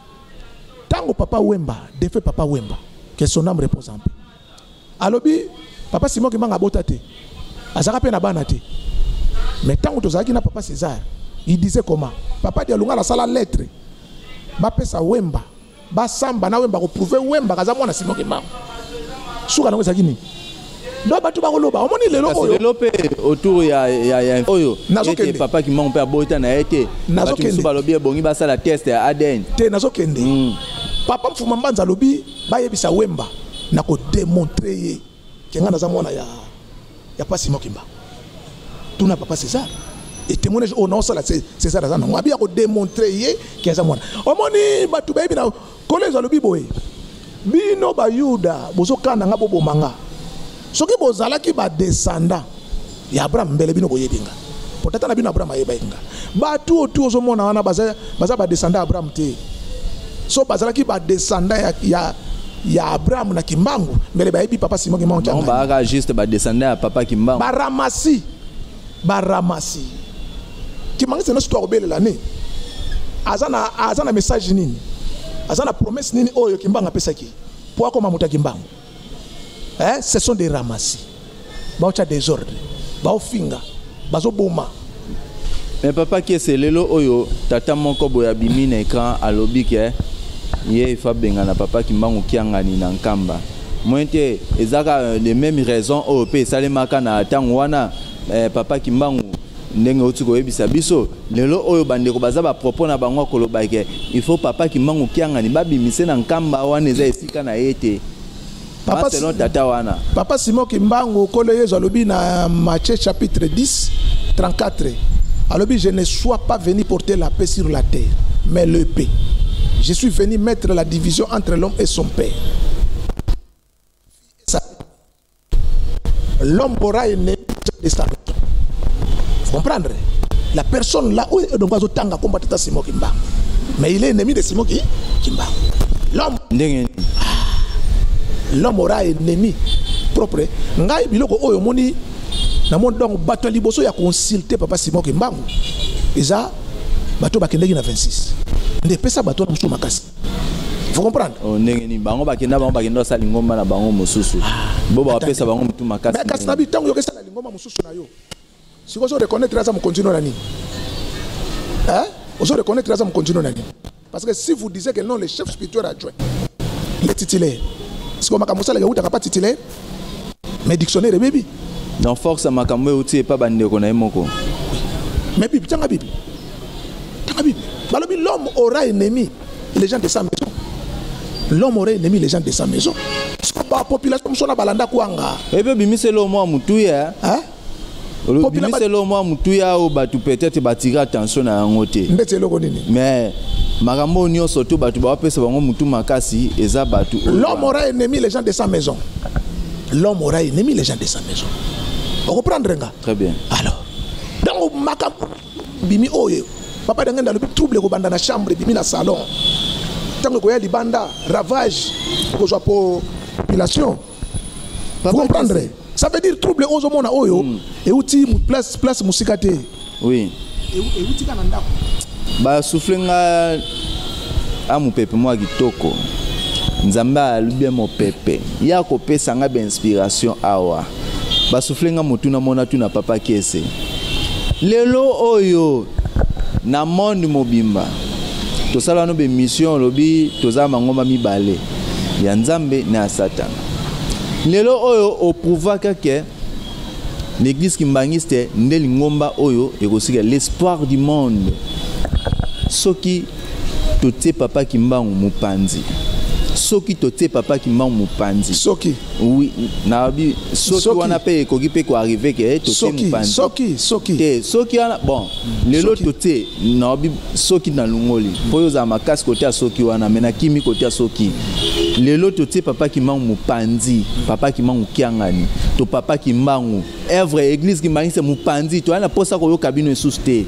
tango papa Wemba de fait papa Wemba que son âme repose en paix alobi papa Simon Kimbangu abota te azaka pe na bana te. Mais tant que tu as na papa César, il disait comment? Papa Dialunga la sala lettre. Ba pesa Wemba. Ba samba na Wemba ko prouver Wemba kaza mwana Simon Kimbangu. Suka na ngezakini. Ndo batu ba koloba. Omoni lelo oyo. Lelo pe autour ya ya ya oyo. Ete papa Kimbangu pe abota na ete. Batu suba lobi bongi ba sala test ya A D N. Te nazo kende. Mm. Papa mfuma mbanza lobi ba yebisa Wemba na ko démontrer ye. Kenga na za mwana ya ya pas Simon Kimbangu. Tout n'a pas César. Et témoignage au nom ça César ça non. Abi ko démontrer que ça mwana. Omoni batu ba bina collège lo biboye. Bino ba Yuda bozokana nga bobo manga. Soki bozala ki ba descendant ya Abraham mbele bino boyebinga. Potata na bino Abraham ayebenga. Batu otu ozomona wana baza baza ba descendant Abraham te. So bazala ki ba descendant ya ya ya Abraham na Kimbangu mbele ba yebi papa Simon Kimbangu changa. On ba juste ba descendant ya papa Kimbangu. Baramasi. Baramasi. Kimbangu c'est notre histoire belle l'année. Azana azana message nini? aza na promesse nini oyo Kimbangu apesaki po akoma moto ya Kimbangu. Eh, ce sont des ramassis. Baocha désordre, baofinga, bazoboma. Mais papa qui est lelo oyo tata moko boya bimi na écran alobi ke ye fa benga na papa Kimbangu kiangani na nkamba. Mointe ezaka les mêmes raisons au pe salemaka na tango wana eh, papa Kimbangu ndenge oti ko yebisa biso lelo oyo bandeko baza ba propos na bango koloba ke il faut papa Kimbangu kiangani babimise na nkamba wana eza esika na yete. Papa, selon tata wana. Papa Simon Kimbangu kolo yezo alobi na Matthieu chapitre dix trente-quatre. Alobi je ne sois pas venu porter la paix sur la terre, mais le paix. Je suis venu mettre la division entre l'homme et son père. L'homme aura une de sa maison. Vous comprenez? La personne là où donc va tanga combattre tata Simon Kimbangu. Mais il est ennemi de Simon Kimbangu. L'homme L'homme aura un ennemi propre. Ngai biloko oyo moni na mon donc bato liboso ya consulter papa Simon Kimbangu. Eza bato bakendeki na vingt-six. Nde pesa bato na musu makasi. Vous comprenez? Oh ndengeni bango bakenda bango bakenda sa lingomba na bango mususu. Bo ba pesa bango mutu makasi. Mais kasi na bitango yo kesa na lingomba mususu na yo. Si vous reconnaître ça mon continuer na nini? Hein? Vous reconnaître ça mon continuer na nini? Parce que si vous disiez que non le chef spirituel adjoint, le titulaire si vous n'avez pas titulaire, mais dictionnaire baby. Dans force à makamwe outi pas bande ko na moko. Mais bibi tanga bibi. Tanga bibi. Balobi l'homme aura ennemi les gens de sa maison. L'homme aura ennemi les gens de sa maison. La population sona balanda kuanga. Et puis bimi c'est l'homme mutuya. Hein? Bimi c'est l'homme mutuya ou batu peut-être batira attention na ngote. Ndete loko nini? Mais magambo nyo soto batu ba pesa bango mutu makasi eza batu. L'homme aura ennemi les gens de sa maison. L'homme aura ennemi les gens de sa maison. Vous comprenez? Très bien. Alors, dans le makam bimi oye, papa d'engenda le trouble ko banda na chambre bimi na salon. Tango ko ya libanda ravage ko soit population. Vous comprenez? Ça veut dire trouble ozo mona oyo et outi place place musikate. Oui. Et outi kana ndako. Ba soufflenga amu pepe mwa kitoko nzambe alubia mo pepe ya ko pesa nga be inspiration awa ba soufflenga motuna mona tuna papa kese lelo oyo na monde mobimba to sala no be mission lobi toza mangoma mibale ya nzambe na satan lelo oyo o prouva que l'église kimbangiste ndeli ngomba oyo ekosika l'espoir du monde. Soki tote papa Kimbangu mupanzi. Soki tote papa Kimbangu mupanzi. Soki. Oui, na bi soki wana pe ekoki pe ko arriver ke tote mupanzi. Soki, soki. Te soki wana bon, lelo tote na bi soki na lungoli. Poyo za makasi kote ya soki wana mena kimi kote ya soki. Lelo tote papa Kimbangu mupanzi, papa Kimbangu kiangani. To papa Kimbangu, œuvre église Kimbangu se mupanzi, to ana posa ko yo kabino esuste.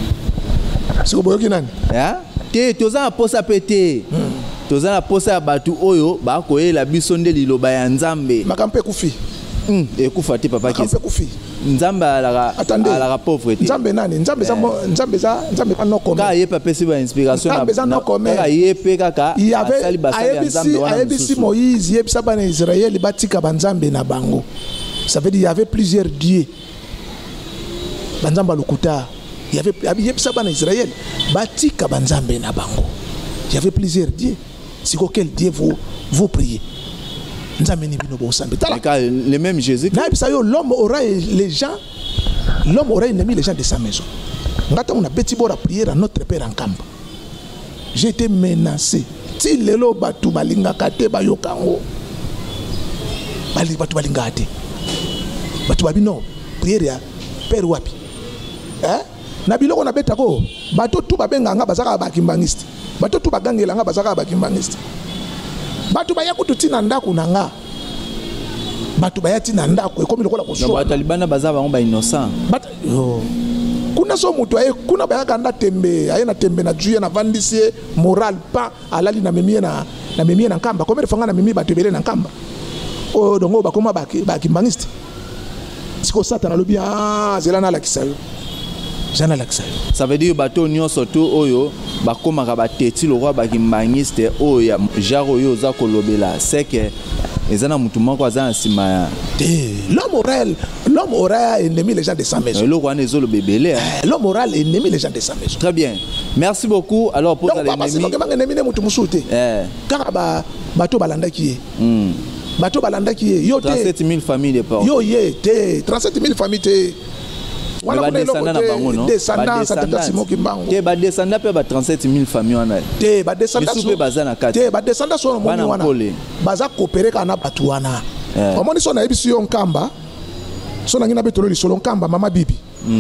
Siko boyoki nani? Ya? Te toza na posa pete. Toza na posa batu oyo ba koyela biso nde liloba ya nzambe. Makampe kufi. Mm, ekufa te papa Makampe kufi. Nzambe ala ala la pauvreté. Nzambe nani? Nzambe za nzambe za nzambe pa no comme. Ka yepa pesi ba inspiration na. Nzambe za no comme. Ka yepe kaka. Il y avait ayebisi Moïse yebisa bana Israël batika banzambe na bango. Ça veut dire il y avait plusieurs dieux. Banzamba lukuta. Il y avait yebisa bana Israël batika banzambe na bango. Il y avait plusieurs dieux. Si quel dieu vous vous priez. Le même Jésus. L'homme aura les gens, l'homme aura ennemi les gens de sa maison. On a petit bord à prier à notre père en camp. J'ai été menacé. Si le lo batu balinga kate bayokango. Bali batu balinga kate. Batu babino prière ya père wapi. Hein? Na biloko na betako bato tu babenga nga bazaka bakimbangiste. Bato tu bagangela nga bazaka bakimbangiste. Batu baya kututina ndako nanga. Batu baya tina ndako ekomi lokola ko so. Ba talibana baza bango ba innocent. Bat yo. Kuna so mutu aye kuna baya kanda tembe, aye na tembe na juye na vandisi moral pa alali na memie na na memie na nkamba. Komere fanga na memie batu bele na nkamba. O dongo ba koma ba ba kimbangiste. Siko satana lobi ah zela na la kisayo. Jana la kisayo. Ça veut dire bato nyo soto oyo bakomaka bateti lokwa bakimbangiste oyo ya genre oyo oza kolobela seke ezana mutu moko aza na nsima ya l'homme moral l'homme aura ennemi les gens de sa maison eloko wana ezolobebele l'homme moral ennemi les gens de sa maison. Très bien, merci beaucoup. Alors pour l'ennemi ennemi ne mutu musuté kaka ba bato balandaki ye bato balandaki ye yo te trente-sept mille familles de parents yo ye te trente-sept mille familles te wana descendant na bango non descendant ça tata Simon Kimbangu te ba descendant pe ba trente-sept mille familles wana te ba descendant so pe bazana kati te ba descendant so moni wana baza coopérer kana batu wana omoni so na ebisi yo nkamba so na ngina betolo lisolo nkamba mama bibi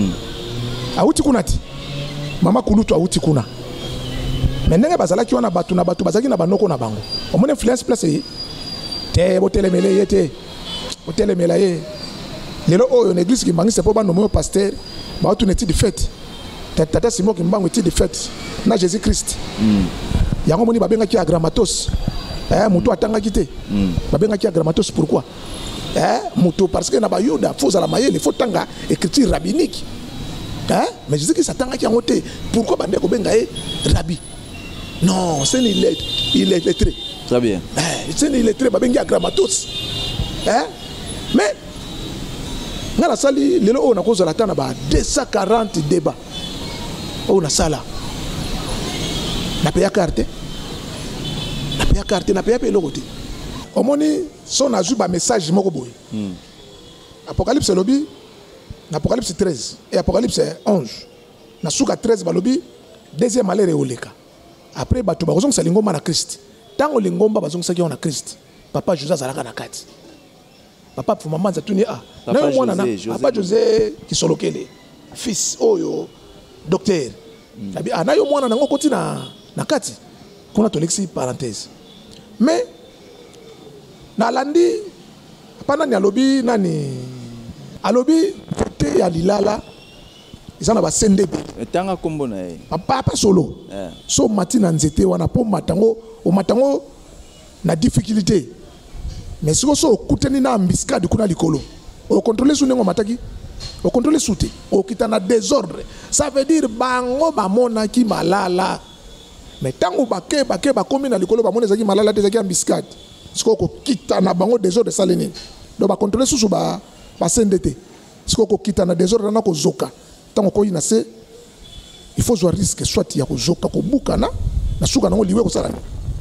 auti kuna ti mama kulutu auti kuna menenge bazalaki wana batu na batu bazaki na banoko na bango omoni influence place te botelemele ye te botelemela ye lelo oyo na église Kimbangiste po bano moyo pasteur ba otu neti de fête tata Simon Kimbangu eti de fête na Jésus Christ yango moni babengaki ya grammatos eh mutu atangaki te babengaki ya grammatos pourquoi eh mutu parce que na ba yuda faut za la mayele faut tanga écriture rabbinique hein mais Jésus Christ atangaki yango te pourquoi bande ko benga e rabbi non c'est il est il est lettré. Très bien. Eh c'est il est lettré babengi ya grammatos hein mais ngala sali lelo on a cause la tana ba deux cent quarante débats on a sala na paya carte na paya carte na paya pe lokote omoni son azu ba message moko boy Apocalypse lobi na Apocalypse treize et Apocalypse onze na suka treize ba lobi deuxième malheur oleka après bato ba kozong salingomba na Christ tango lingomba bazong saki na Christ papa Joseph zalaka na kati papa pour maman za tuni ah na mwana na papa José Kisolokele fils oyo docteur abi ah na yo mwana nango koti na na kati kuna tolexi parenthèse mais na landi pana ni alobi nani alobi te ya lilala izana ba sende tanga kombo na ye papa pa solo so matina nzete wana po matango o matango na difficulté mais si vous avez na ambiscade kuna likolo o contrôler sous nengo mataki o contrôler sous te o kitana désordre ça veut dire bango ba mona ki malala mais tango ba ke ba ke ba komi na likolo ba mona zaki malala te zaki ambiscade siko ko kitana bango désordre saleni do ba contrôler sous ba ba sendete siko ko kitana désordre na ko zoka tango ko ina se il faut jouer risque soit ya ko zoka ko bukana na suka nango liwe ko sala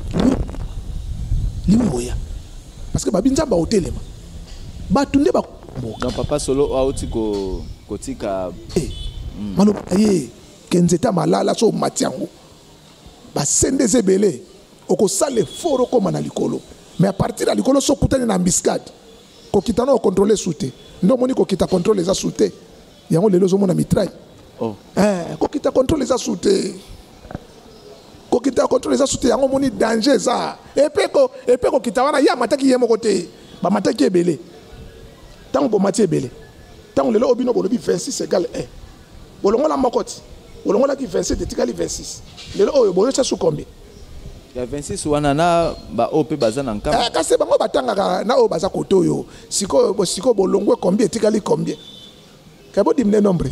liwe oya parce que babinza ba hotelema batunde ba donc papa solo auti ko kotika eh mano aye kenzeta malala so matiango ba sende zebele oko sale foro koma na likolo mais à partir de likolo so kutani na ambiscade ko kitana o contrôler souté ndo moni ko kita contrôler za souté yango lelo zo mona mitraille oh eh ko kita contrôler za souté ko kita contrôler za souté yango moni danger za epeko epeko kita wana ya mataki yemo côté ba mataki ebele tango bo mataki ebele tango lelo obino bolobi vingt-six égale un bolongo la makoti bolongo la ki vingt-sept etikali vingt-six lelo oyo boyo cha su combien ya vingt-six wana na ba ope bazana nkama eh kasi bango batanga na o baza koto yo siko bo siko bolongo combien etikali combien kabo dimne nombre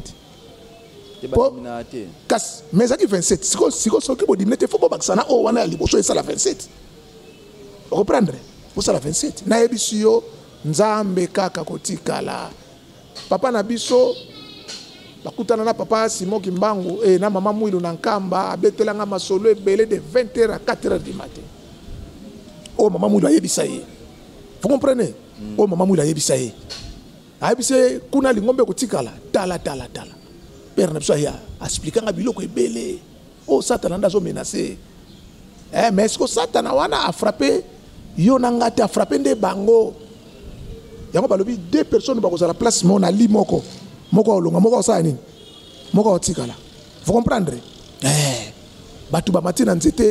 kas mais ça qui vingt-sept siko siko soki bo dimne te faut bo baksana o wana liboso esa la vingt-sept reprendre pour ça la vingt-sept na ebisio nzambe kaka kotikala papa na biso bakutana na papa Simon Kimbangu et na mama Mwilu na nkamba abetelanga masolo ebele de vingt heures à quatre heures du matin oh mama Mwilu ayebisa ye vous comprenez oh mama Mwilu ayebisa ye ayebisa kuna lingombe kotikala tala tala tala père na biso ya expliquanga biloko ebele oh satana ndazo menacer eh mais est-ce que satana wana a frappé yo nangate a frappé nde bango yango balobi deux personnes ba kozala place mon ali moko moko olonga moko osala nini moko otikala vous comprendre eh batu ba matina nzete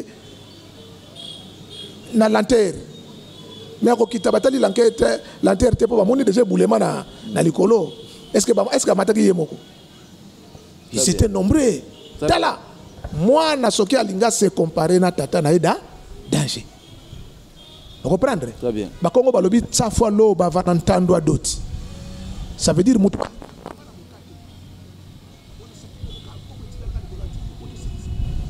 na lanterne mais ko kita batali l'enquête lanterne te po ba moni déjà boulema na na likolo est-ce que ba est-ce que mataki ye moko ils étaient nombreux tala moi na soki alinga se comparer na tata na eda danger vous comprendre très bien ba kongo balobi sa fois lo ba va entendre d'autres ça veut dire mutu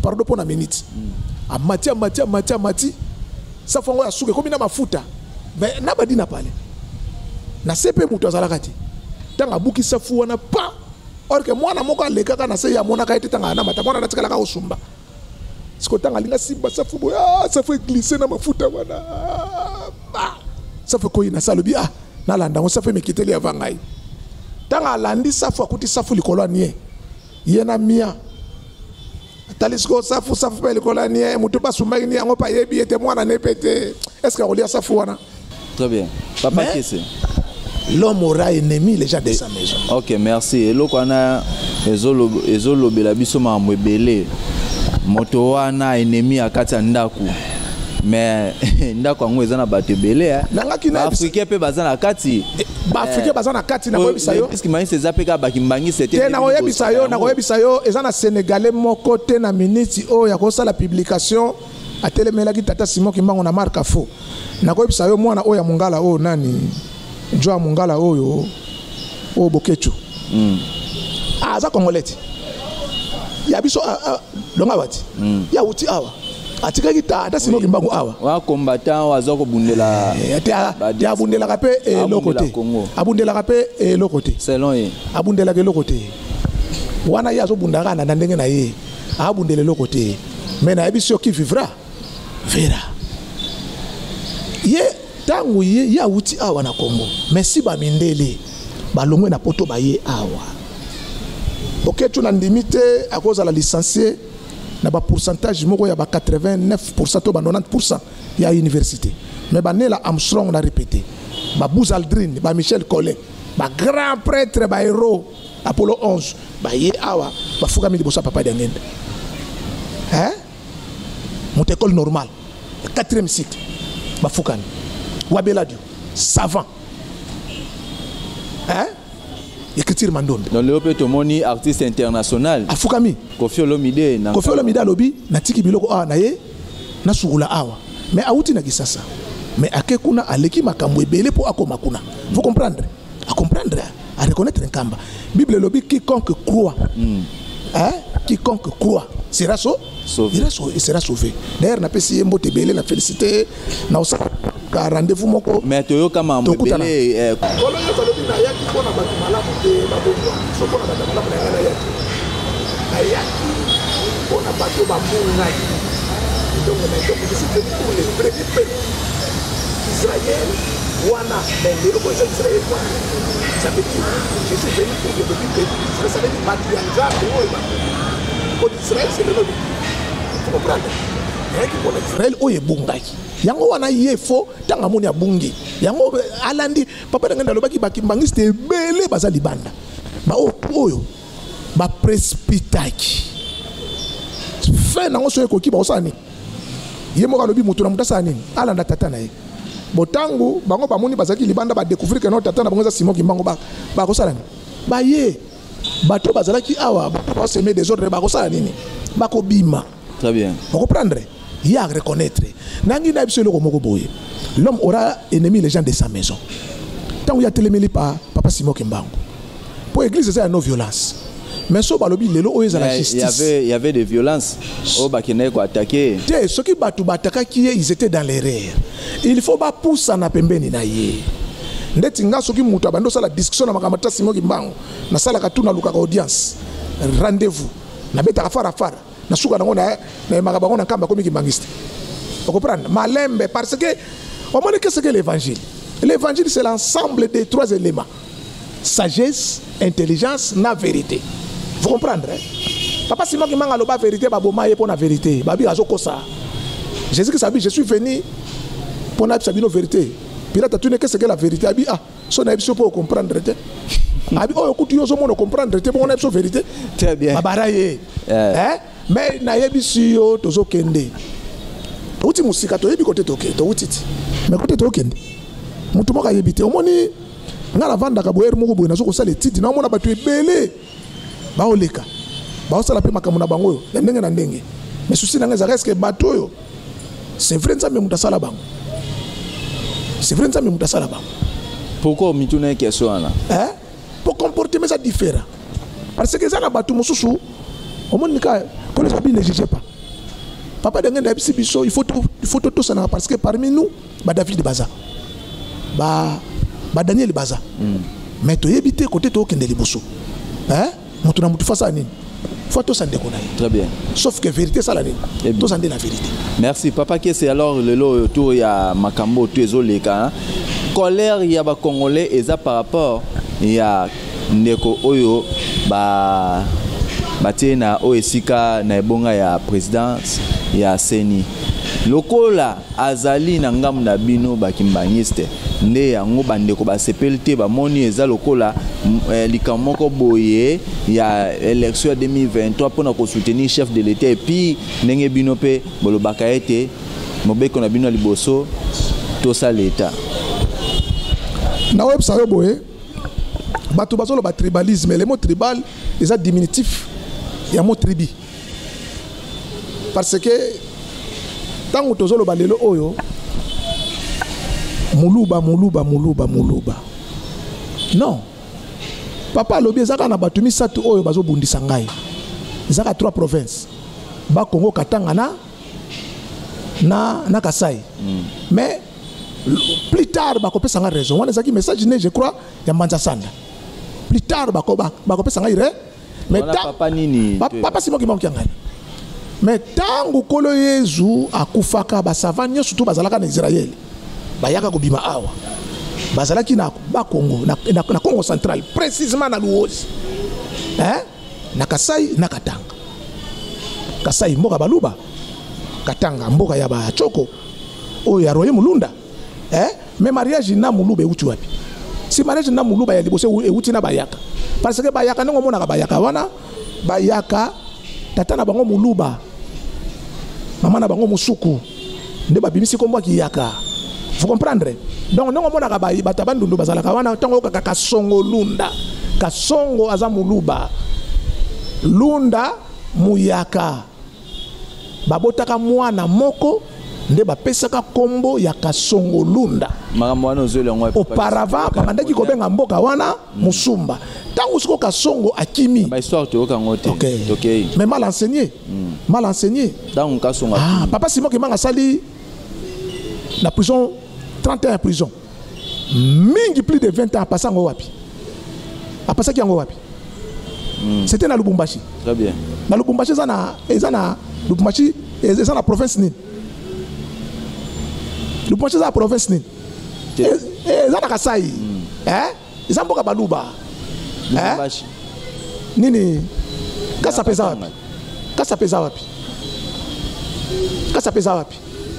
pardon pour na minute amati amati amati amati safu ngo ya suke komi na mafuta mais na badi na pale na sepe mutu azalaka te tanga buki safu wana pa or que mwana moko alekaka na se ya mona ka ete tanga na mata mwana natikala ka osumba siko tanga linga simba safu boya ah, safu glisser na mafuta wana ah, safu ko ina salobi ah na landa ngo safu mekiteli avangai tanga landi safu akuti safu likolo nie yena mia talisiko safu safu pa likolo nie mutu pa sumba ni ngo pa yebi ete mwana ne pete est-ce que olia safu wana très bien papa qu'est-ce l'homme aura ennemi les gens de sa maison. Ok, merci. Et là, on a ezolo bela biso ma mwebele. Moto wana ennemi akati ndaku. Mais ndaku ango ezana batebele. Nangaki na Africain pe bazana kati. Ba Africain bazana kati na koyebisa yo. Puisque mani seza pe ka bakimbangi c'était. Te na koyebisa yo, na koyebisa yo ezana Sénégalais moko te na minute o ya kosa la publication a telemelaki tata Simon Kimbango na marque faux. Na koyebisa yo mwana o ya mungala o nani Joa mungala oyo o bokecho mm. ah za kongoleti ya biso ah, longa bati mm. ya uti awa atika kita ata Simon Kimbangu awa wa combattant wa zoko bundela ya bundela kape e lokote abundela kape e lokote selon ye abundela ke lokote wana ya zo bundaka na ndenge na ye abundele lokote mais na biso ki vivra vera ye tangu ye ya uti awa na Congo merci ba mindele balongwe na poto ba ye awa ok tu na limite à cause de la licencié na ba pourcentage moko ya ba quatre-vingt-neuf pour cent to ba quatre-vingt-dix pour cent ya université mais ba Neil Armstrong na répété ba Buzz Aldrin ba Michel Collet ba grand prêtre ba héros Apollo onze ba ye awa ba fuka mi libosa papa d'engende hein mon école normale quatrième cycle ba fukani Wabeladio, savant. Hein? Écriture Mandombe. Dans le Opé Tomoni, artiste international. Afukami. Kofi Olomide. Kofi Olomide lobi, natiki biloko awa na ye, na sugula awa. Mais auti na gisasa. Mais ake kuna aleki makambo ebele po akoma kuna. Vous comprendre? À comprendre, à reconnaître un kamba. Bible lobi quiconque croit. Mm. Hein? Quiconque croit sera sauvé. Sauvé. Il sera sauvé. D'ailleurs, na pesi yembo tebele na félicité na osa ka rendez-vous moko. Mais toyo kama mbele eh kolo yo talobi na yaki pona batu malamu te babongo. Soko na batu malamu na yana yaki. Ayaki pona batu babonga. Donc na donc c'est pour les vrais pays. Israël wana mais le ko Israël quoi. Ça veut dire je suis venu pour le pays. Ça veut dire batu ya ngambo oyo. Pour Israël c'est le lobby. Vous comprenez? Israël oye bungaki yango wana yefo tanga moni abungi yango alandi papa ngenda lobaki bakimbangiste bele baza libanda ba oyo ba precipitaki fe nango so ekoki ba osani yemo ka lobi mutu na mutasa nini alanda tata na ye botangu bango bamoni bazaki libanda ba découvrir que no tata na bango za Simon Kimbango ba ba kosala nini ba ye bato bazalaki awa ba semer des ordres ba kosala nini ba ko bima. Très bien. Vous comprendrez? Il y a à reconnaître. L'homme aura ennemi les gens de sa maison. Tant qu'il y a téléméli par Papa Simon Kimbangu. Pour l'église, c'est la non-violence. Mais ce balobi, il y a la justice. Il y avait, il y avait des violences. Au Bakine ko attaqué. Ceux qui battu bataka ils étaient dans l'erreur. Il faut pas pousser na pembeni na ye. Ndeti nga soki mutu abando sala discussion na makamata Simon Kimbangu. Na sala katuna luka audience. Rendez-vous. Na beta fara fara. Na suka na ngona na magabango na kamba komi kimbangiste. Vous comprenez? Malembe parce que on montre qu'est-ce que l'évangile. L'évangile c'est l'ensemble des trois éléments. Sagesse, intelligence, na vérité. Vous comprenez? Papa Simon Kimbangu a la vérité, ba boma ye pour la vérité. Babi azoko ça. Jésus qui s'habille, je suis venu pour la vérité. Pilate a tenu qu'est-ce que la vérité? Abi ah, son absence pour comprendre. Abi oh écoute yo zo mo comprendre te pour la vérité. Très bien. Babaraye. Hein? Mais na yebi si yo tozo kende. Uti musika to yebi côté toke, to utiti. Mais côté to kende. Mutu mo ka yebite. Omoni nga la vanda ka boyer moko boye na zo ko sala titi na mona batu ebele. Ba oleka. Ba osala pe makambo na bango yo. Ndenge na ndenge. Mais souci na nga za reste que bato yo. C'est vrai ça même mutasala bango. C'est vrai ça même mutasala bango. Pourquoi mituna question là? Hein? Pour comporter mais ça différent. Parce que ça na bato mususu. Au monde nika, quand les habits ne jugent pas. papa de ngenda bisi biso il faut tout il faut tout ça parce que parmi nous ba David Baza ba ba Daniel Baza mm. mais to yebite côté to kende liboso hein mutu na mutu fasa nini faut tout ça ndeko na très bien sauf que vérité ça la nini tout ça ndé la vérité. Merci papa que c'est alors le lot autour ya makambo tu ezoleka colère ya ba congolais eza par rapport ya ndeko oyo ba batena o esika na ebonga ya présidence ya Seni lokola azali na ngamu na bino bakimbangiste nde yango bandeko basepeli te bamoni eza lokola eh, likamoko boye ya élection ya deux mille vingt-trois mpona kosoutenir chef de l'état et puis ndenge bino mpe bolobaka ete mobeko na bino ya liboso tosa l'état na websa yo boye bato bazoloba tribalisme le mot tribal eza diminutif ya mot tribi parce que tango tozoloba lelo oyo muluba muluba muluba muluba non papa alobi ezaka na bato misato oyo bazobundisa ngai ezaka trois provinces ba Congo Katanga na na, na Kasai mm. mais plus tard bakopesa nga raison wana ezaki message ne je crois ya Mbanza Sanda plus tard bakopesa nga ire mais papa nini papa simo ki manki ngani mais tango kolo Yezu akufaka basava nyonso tu bazalaka na Israël bayaka kobima awa bazalaki na ba Congo na, na, na Congo central précisément na Luozi hein na Kasai na Katanga Kasai mboka baluba Katanga mboka ya ba Choko oyo ya Roye Mulunda eh mais mariage na muluba euti wapi si mariage na muluba ya liboso euti na bayaka parce que bayaka ndongo mona ka bayaka wana bayaka tata na bango muluba mama na bango musuku nde babimisi kombo kiyaka vous comprendre donc ndongo mona ka bayi batabandundu bazalaka wana tango ka kasongo lunda kasongo aza muluba lunda muyaka babotaka mwana moko nde bapesaka kombo ya kasongo lunda auparavant bakandaki kobenga mboka wana musumba tango siko kasongo akimi ba histoire to kangote okay. okay mais mal enseigné mm. mal enseigné tango kasongo ah papa Simon ki manga sali la prison trente et un prison mingi plus de vingt ans passant ngo wapi apasaki yango wapi mm. c'était na Lubumbashi très bien na Lubumbashi za na eza na Lubumbashi eza na province ni Lubumbashi za province ni eza na Kasai mm. eh eza mboka baluba Lubumbashi eh? Nini kasa pesa wapi kasa pesa wapi kasa pesa wapi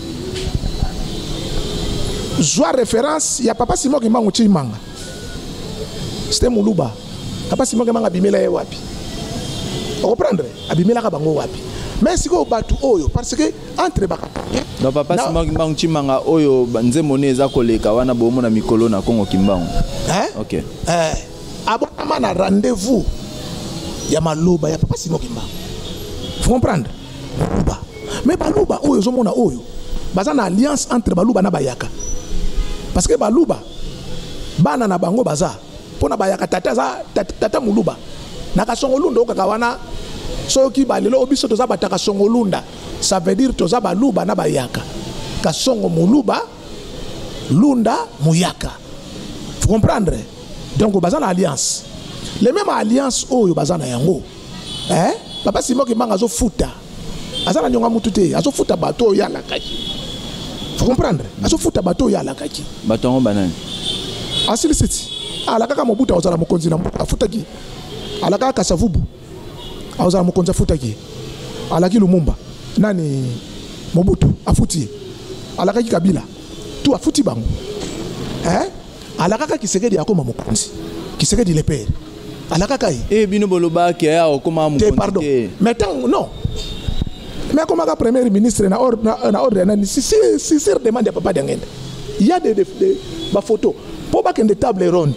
Joa référence ya papa Simon ki mangu chimanga c'était muluba papa Simon ki manga bimela ye wapi on comprendre abimela ka bango wapi mais siko batu oyo parce que entre baka donc papa Simon ki mangu chimanga oyo nzembo ne eza koleka wana bomo na mikolo na Congo Kimbangu hein OK eh aboma na rendez-vous ya maloba ya papa Simon ki mangu vous comprendre baluba mais baluba oyo zo mona oyo baza na alliance entre baluba na bayaka parce que baluba bana na bango baza pona bayaka tata za tata, tata muluba na kasongolunda okaka wana soki balelo obiso toza bataka songolunda ça veut dire toza baluba na bayaka kasongo muluba lunda muyaka vous comprendre donc baza na alliance les mêmes alliance oyo baza na yango hein papa Simon ki manga zo futa azana nyonga mutu te azo futa bato ya la kaki vous comprendre azo futa bato ya la kaki bato ngo banani asili siti ala kaka mobuta ozala mokonzi na mboka futa ki ala kaka Kasavubu ozala mokonzi futa ki ala ki Lumumba nani Mobutu afuti ala kaki Kabila tu afuti bango hein ala kaka Kisekedi akoma mokonzi Kisekedi le père ala kaka e bino boloba ke ya okoma mokonzi pardon mais tant non mais comme le premier ministre na ordre na ordre na si si si si demande papa d'engende il y a des des ba photos pour pas qu'une table ronde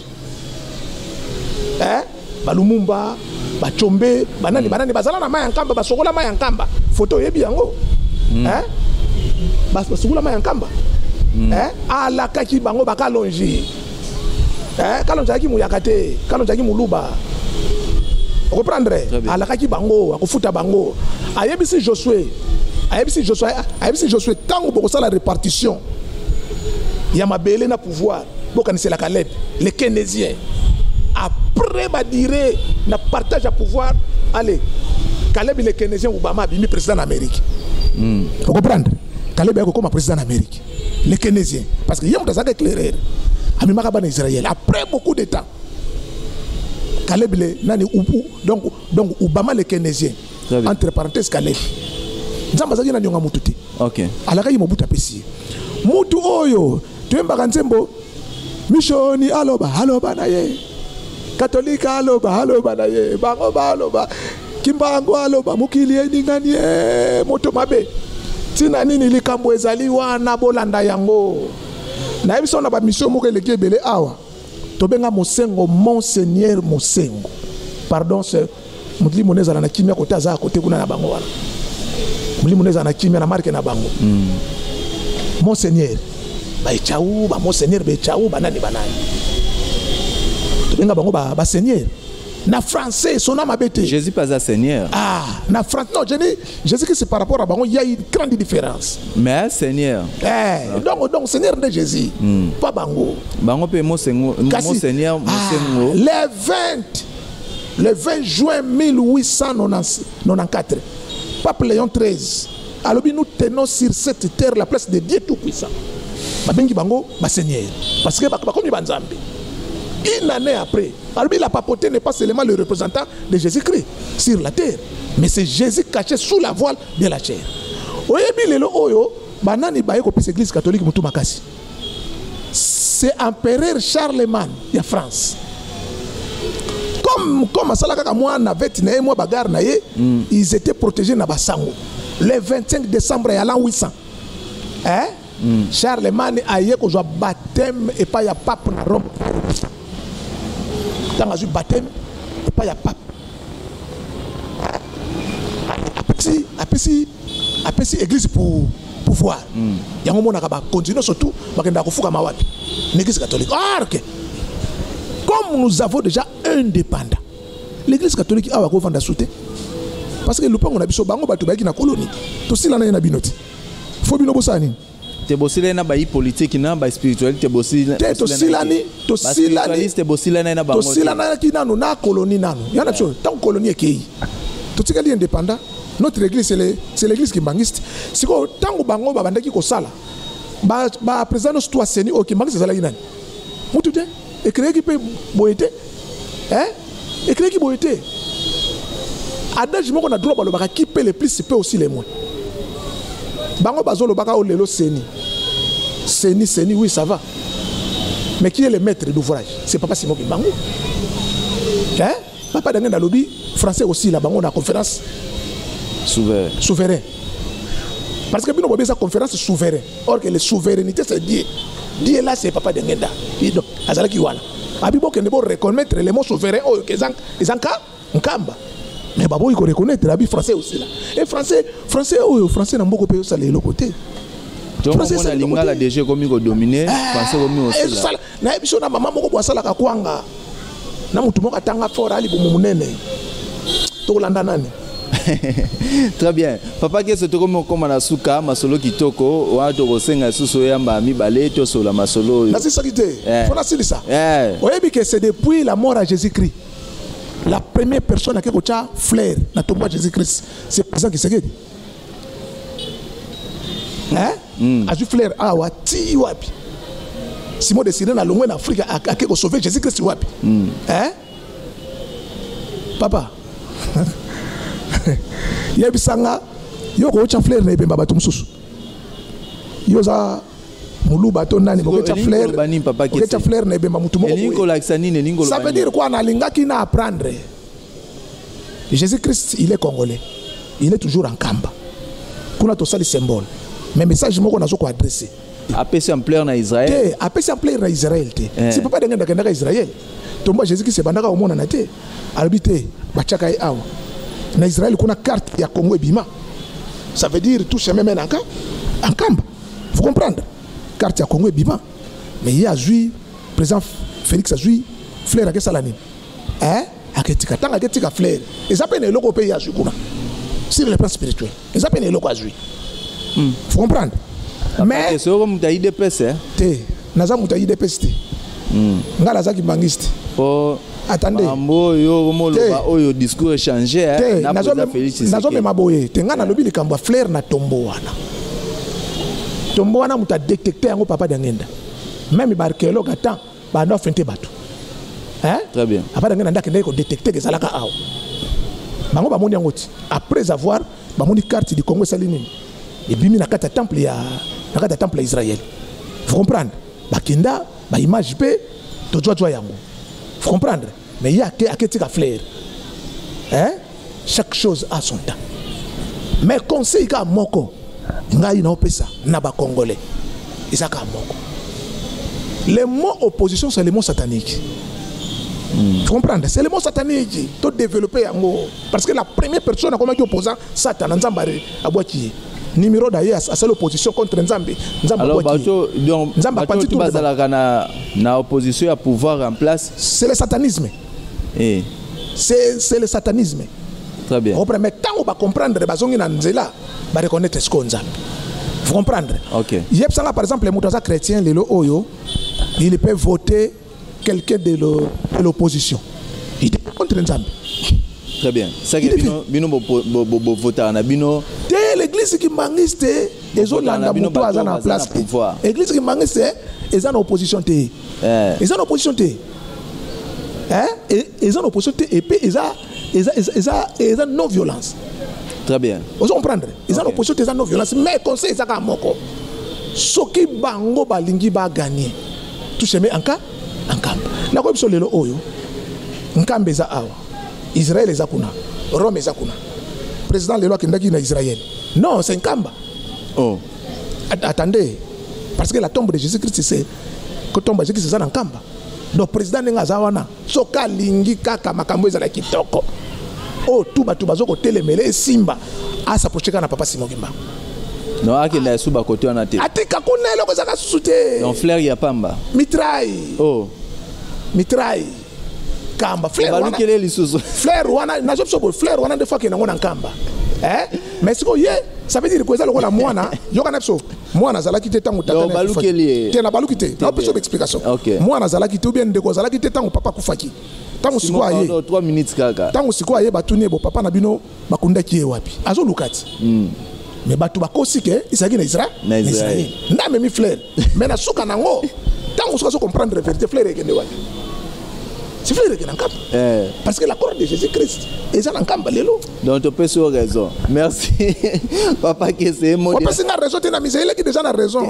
hein ba Lumumba ba Chombe banani banani bazala na mayankamba ba sokola mayankamba photo yebi yango hein ba sokola mayankamba hein ala kaki bango ba kalonji hein kalonji aki muyakate kalonji aki muluba on comprendre ala kaki bango akufuta bango ayebisi Josué ayebisi Josué ayebisi Josué tango boko ça la répartition ya mabele na pouvoir bokanisi la Caleb les Keynésiens après ba dire na partage à pouvoir allez Caleb les Keynésiens Obama bimi président d'Amérique. Mm. Vous comprenez? Caleb est comme président d'Amérique. Les Keynésiens parce que yam dans ça éclairer. Ami makaba Israël après beaucoup de temps. Caleb les nani donc donc Obama les Keynésiens entre parenthèses Caleb. Nzamba zaki na nyonga mututi. OK. Alaka yimo buta pesi. Mutu oyo tuyembaka nzembo mishoni aloba aloba na ye. Katolika aloba aloba na ye. Bango ba aloba Kimbangu aloba mukili eningani e moto mabe. Tina nini likambo ezali wana bolanda yango. Na yebiso na ba mission moko eleki ebele awa. Tobenga Mosengo Monseigneur Mosengo. Pardon c'est mutli moneza na kimia kote aza kote kuna na bango wana. Mutli moneza na kimia na marke na bango. Mm. Monseigneur. Ba chau ba Monseigneur be chau banani banani. Tobenga bango ba ba Seigneur. Na français son nom abete. Jésus pas un Seigneur. Ah, na français non, je dis Jésus que c'est par rapport à bango il y a une grande différence. Mais Seigneur. Eh, okay. donc donc Seigneur de Jésus. Mm. Pas bango. Bango pe mo Seigneur, mo Seigneur, mo Seigneur. Le vingt le vingt juin mille huit cent quatre-vingt-quatorze. Pape Léon treize. Alors nous tenons sur cette terre la place de Dieu tout puissant. Ba bengi bango ba Seigneur. Parce que ba comme banzambe. Une année après, alors la papauté n'est pas seulement le représentant de Jésus-Christ sur la terre, mais c'est Jésus caché sous la voile de la chair. L'église catholique c'est empereur Charlemagne de France. Comme comme ils étaient protégés dans Bassango. Le vingt-cinq décembre à l'an huit cents. Hein? Mm. Charlemagne a eu un baptême et pas y a pape dans Rome. Dans un baptême et pas y a pape. Après si après si église pour pouvoir. Il y a un moment où on continue surtout parce que on a l'église catholique. Ah ok. Comme nous avons déjà un dépendant, l'église catholique a un vendre soutien. Parce que le pont on a biso bango batu baiki na colonie. To sila na na binoti. Faut bino bosani. Te bosila na ba politique na ba spiritualité bosila. Te to sila ni to sila ni te bosila na na bango. To sila na ki nanu na colonie nanu. Yana biso tant colonie ekei. To tikali indépendant. Notre église c'est l'église qui bangiste. Si ko tango bango ba bandaki ko sala. Ba ba président no sto aseni o ki bangiste sala inani. Mutu te e créer qui peut boyete. Hein? E créer qui boyete. Adage moko na droit balobaka qui paie le plus peut aussi les moins. Bango bazolo baka o lelo seni. Seni seni oui ça va. Mais qui est le maître d'ouvrage? C'est papa Simon Bango. Hein? Papa Daniel Dalobi français aussi la bango na conférence souverain. Souverain. Parce que bino bobe sa conférence souverain. Or que la souveraineté c'est Dieu. Dieu là c'est papa Daniel Da. Donc azala ki wana. Abibo que ne bo reconnaître les mots souverains oh que zank zanka nkamba. Mais babo il faut reconnaître la vie français aussi là. Et français français oh français na mboko pe ça les côté. Donc on a lingala déjà comme il dominer français comme aussi là. Na ebiso na mama moko bo sala ka kwanga. Na mutu moko atanga fort ali bomu munene. To landa nani. Très bien. Papa qu'est-ce que comme comme na suka masolo kitoko wa to bosenga suso yamba mi balé to sola masolo. Na c'est ça qui était. Faut la c'est ça. Oyebi que c'est depuis la mort à Jésus-Christ. La première personne à qui on a flair dans tombe de Jésus-Christ, c'est présent qui c'est hein? A vu flair ah wa ti wapi. Simon de Cyrène a loin en Afrique à qui on sauver Jésus-Christ wapi. Hein? Papa. Ya bisanga yo ko cha flair na ibemba batu mususu. Yo za muluba to nani ko cha flair ko cha flair na ibemba mutu moko. Elingo laxani ne lingo. Ça veut dire quoi na lingaki na apprendre. Jésus-Christ il est congolais. Il est toujours en Kamba. Kuna to sali symbole. Mais message moko nazo ko adresser. Apesi en plein na Israël. Te apesi en plein na Israël te. Si papa denga ndaka Israël. Tomba Jésus-Christ se bandaka omona na te. Albité bachaka awa. Na Israël kuna carte ya Congo ebima. Ça veut dire tout chemin mène en Kamba. Vous comprenez? Carte ya Congo ebima. Mais il y a joué président Félix a joué flair à Salani. Hein? Aketika tanga ketika flair. Et ça peine loko pays a joué kuna. Sur le plan spirituel. Et ça peine loko a joué. Faut comprendre. Mais c'est comme tu as I D P S hein. Té, naza muta I D P S té. Nga naza ki mangiste. Oh. Attendez. Ambo yo comme le ba oyo discours échangé hein. Na zo nazo me maboye. Te nga na lobi likambo flair na tombo wana. Tombo wana muta détecter yango papa d'angenda. Même barkeologue attend ba no fente bato. Hein? Très bien. Papa d'angenda ndaka ndeko détecter que zalaka awo. Bango ba moni yango ti. Après avoir ba moni carte du Congo salini. Et bimi na kata temple ya na kata temple Israël. Vous comprenez? Bakinda ba image pe to joa joa yango. Vous comprenez? Mais il y a que aketika flair. Hein? Chaque chose a son temps. Mais conseil ka moko ngai na opesa na ba congolais. Isaka moko. Les mots opposition c'est les mots sataniques. Mm. Vous comprenez? C'est le mot satanique. Tout développer yango parce que la première personne comme qui opposant Satan nzambare abwaki. Numéro d'ailleurs à cette opposition contre Nzambe. Nzambe alors bato donc bato tout bazalaka na na opposition à pouvoir en place. C'est le satanisme. Eh. C'est c'est le satanisme. Très bien. On mais tant on va comprendre bazongi na nzela ba reconnaître ce qu'on Nzambe. Vous comprenez? OK. Yep ça par exemple les moutaza chrétiens les oyo il peut voter quelqu'un de l'opposition. Il est contre Nzambe. Très bien. Ça que bino bino bo bo voter na bino l'église qui mangiste les autres landa muto azana en place. L'église qui mangiste ils en opposition té. Ils en opposition té. Hein? Ils en opposition té et puis ils a ils a ils a non violence. Très bien. Vous comprenez? Ils en opposition té non violence mais conseil ça ka moko. Soki bango balingi ba gagner. Tout chemin en cas en camp. Na ko biso lelo oyo. Nkambe za awa. Israël est Zakuna, Rome est Zakuna. Président de loi qui est en Israël. Non, c'est un Kamba. Oh. Attendez, parce que la tombe de Jésus-Christ, c'est que tombe de Jésus-Christ, c'est un Kamba. Donc, président de Ngazawana, Soka Lingi Kaka Makambo Zala Kitoko. Oh, Touba Touba Zoko Telemele, Simba. Ah, ça peut checker na papa Simon Gimba. Non, à quel est le côté on a été. Ati Kakune, le Zaka Soute. Non, Flair Yapamba. Mitraille. Oh. Mitraille. Kamba flair wana flair wana na job flair wana de fois que na ngona kamba eh mais siko ye ça veut dire que ça le la mwana yoka napso mwana zala kité tangu tata na balukeli te na balukité na peso explication mwana zala kité ou bien de ko zala kité tangu papa kufaki tangu siko aye trois minutes kaka tangu siko aye batuni bo papa na bino bakunda kiye wapi azo lukati mais batu bakosi ke isaki na Israël na Israël na memi flair mais na suka nango tangu siko so comprendre la vérité flair ekende wapi. C'est vrai que eh. Parce que la croix de Jésus-Christ est en camp. Donc tu peux sur raison. Merci. Papa qui c'est moi. Papa c'est une raison, tu as mis il est déjà la raison.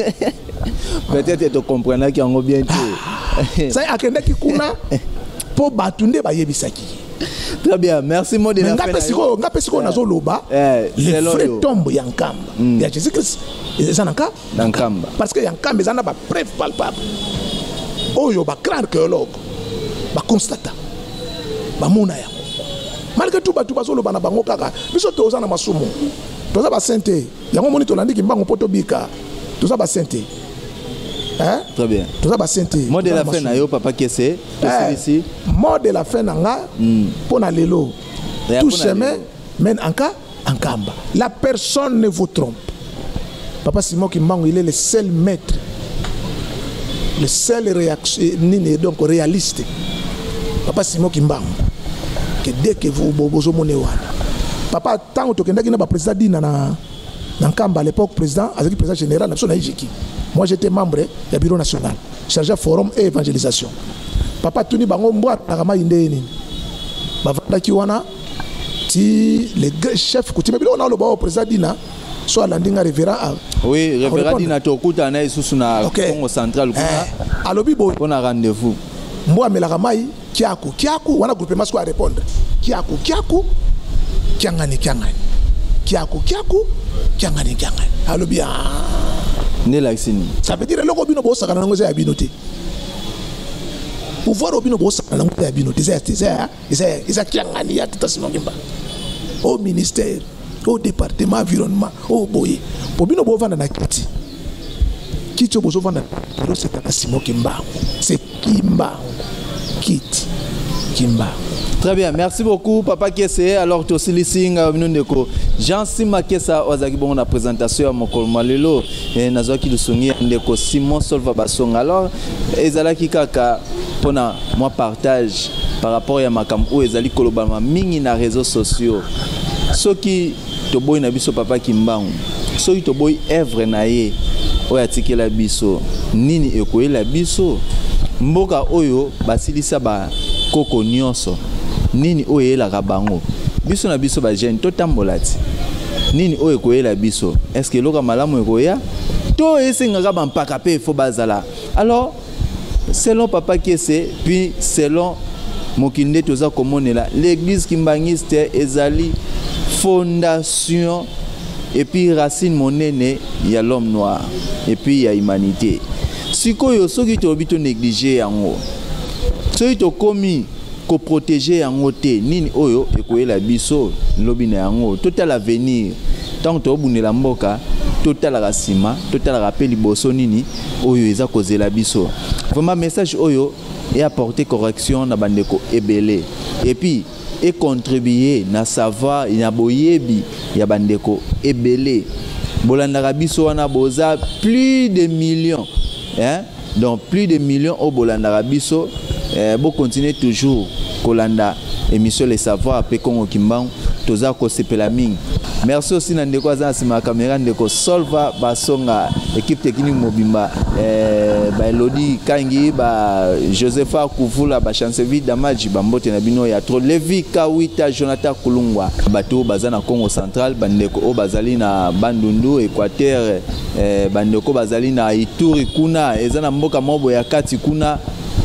Peut-être tu comprends qu'il y a bien tout. Ça a quelqu'un qui kuna pour batunde ba yebisaki. Très bien, merci moi de la fin. Ngapesiko ngapesiko nazo loba. Les vrais tombes en camp. Il y a Jésus-Christ. Ils sont en camp. Dans camp. Parce que en camp ils en a pas preuve palpable. Oh yo ba craindre que l'homme ba constata ba mona ya malgré tout ba tout ba solo bana bango kaka biso to za na masumu to za ba sente yango moni to landi kimbango poto bika to za ba sente hein très bien to za ba sente mot de la fin na yo papa kese to ici mot de la fin nga pona lelo tout chemin mène en cas en kamba la personne ne vous trompe papa Simon Kimbangu il est le seul maître le seul réaction donc réaliste. Papa Simon Kimbangu que dès que vous bozo monewana papa tant que tu na président dina na na Kamba à l'époque président avec le président général na Ijiki moi j'étais membre du bureau national chargé forum et évangélisation papa tuni bango mbwa na kama indeni bavanda kiwana ti le chef coutume bilo na lo ba président dina soit landinga révérend oui révérend dina to kuta na isusu na Congo central kuna alobi bo on a rendez-vous mbwa melaka mai kiaku kiaku wana groupe masko à répondre kiaku kiaku kiangani kiangani kiaku kiaku kiangani kiangani alobi ne la sini ça veut dire loko bino bo sakana ngo za binoté pouvoir obino bo sakana ngo za binoté c'est c'est c'est c'est kiangani ya tutasimo ngimba au ministère au département environnement au boye pour bino bo vanda na kiti kiti bozo vanda pour c'est Simon Kimbangu c'est Kimbangu kiti Kimbangu Très bien, merci beaucoup Papa Kese. Alors tu aussi listening nous ndeko Jean Sima Kesa ozaki bon na présentation à mokolo malelo et nazoki lusungi ndeko Simon Solva Basonga. Alors ezalaki kaka pona moi partage par rapport à makam ou ezali kolobama mingi na réseaux sociaux. Soki to boy na biso Papa Kimbangu. Soki to boy œuvre na ye oya tikela biso nini ekoyela biso mboka oyo basilisa ba koko nyonso nini oyela bango biso na biso ba jeune to tambolati nini oyo koyela biso est-ce que loka malamu ekoya to esengaka ba mpaka pe fo bazala. Alors selon Papa Kese puis selon mokinde toza komonela l'église kimbangiste ezali fondation et puis racine monene ya l'homme noir et puis ya humanité. Sikoyo soki to bito négliger yango soki to komi ko protéger yango te nini oyo ekoyela biso lobi na yango total avenir tant to bunela mboka total rasima total rappel liboso nini oyo eza kozela biso. Vraiment message oyo et apporter correction na bandeko ebele et puis et contribuer na savoir na boyebi ya bandeko ebele bolanda biso wana boza plus de millions hein, donc plus de millions au bolanda biso eh, bo continuer toujours kolanda émission les savoirs pe Congo Kimbangu toza ko sepela mingi. Merci aussi na ndeko za sima caméra ndeko Solva Basonga équipe technique mobimba eh ba Elodie Kangi ba Josepha Kuvula ba Chancevi Damaji ba mbote na bino ya tro Levi Kawita Jonathan Kulungwa bato bazana Congo Central bandeko o bazali na Bandundu Équateur eh bandeko bazali na Ituri kuna ezana mboka mobo ya kati kuna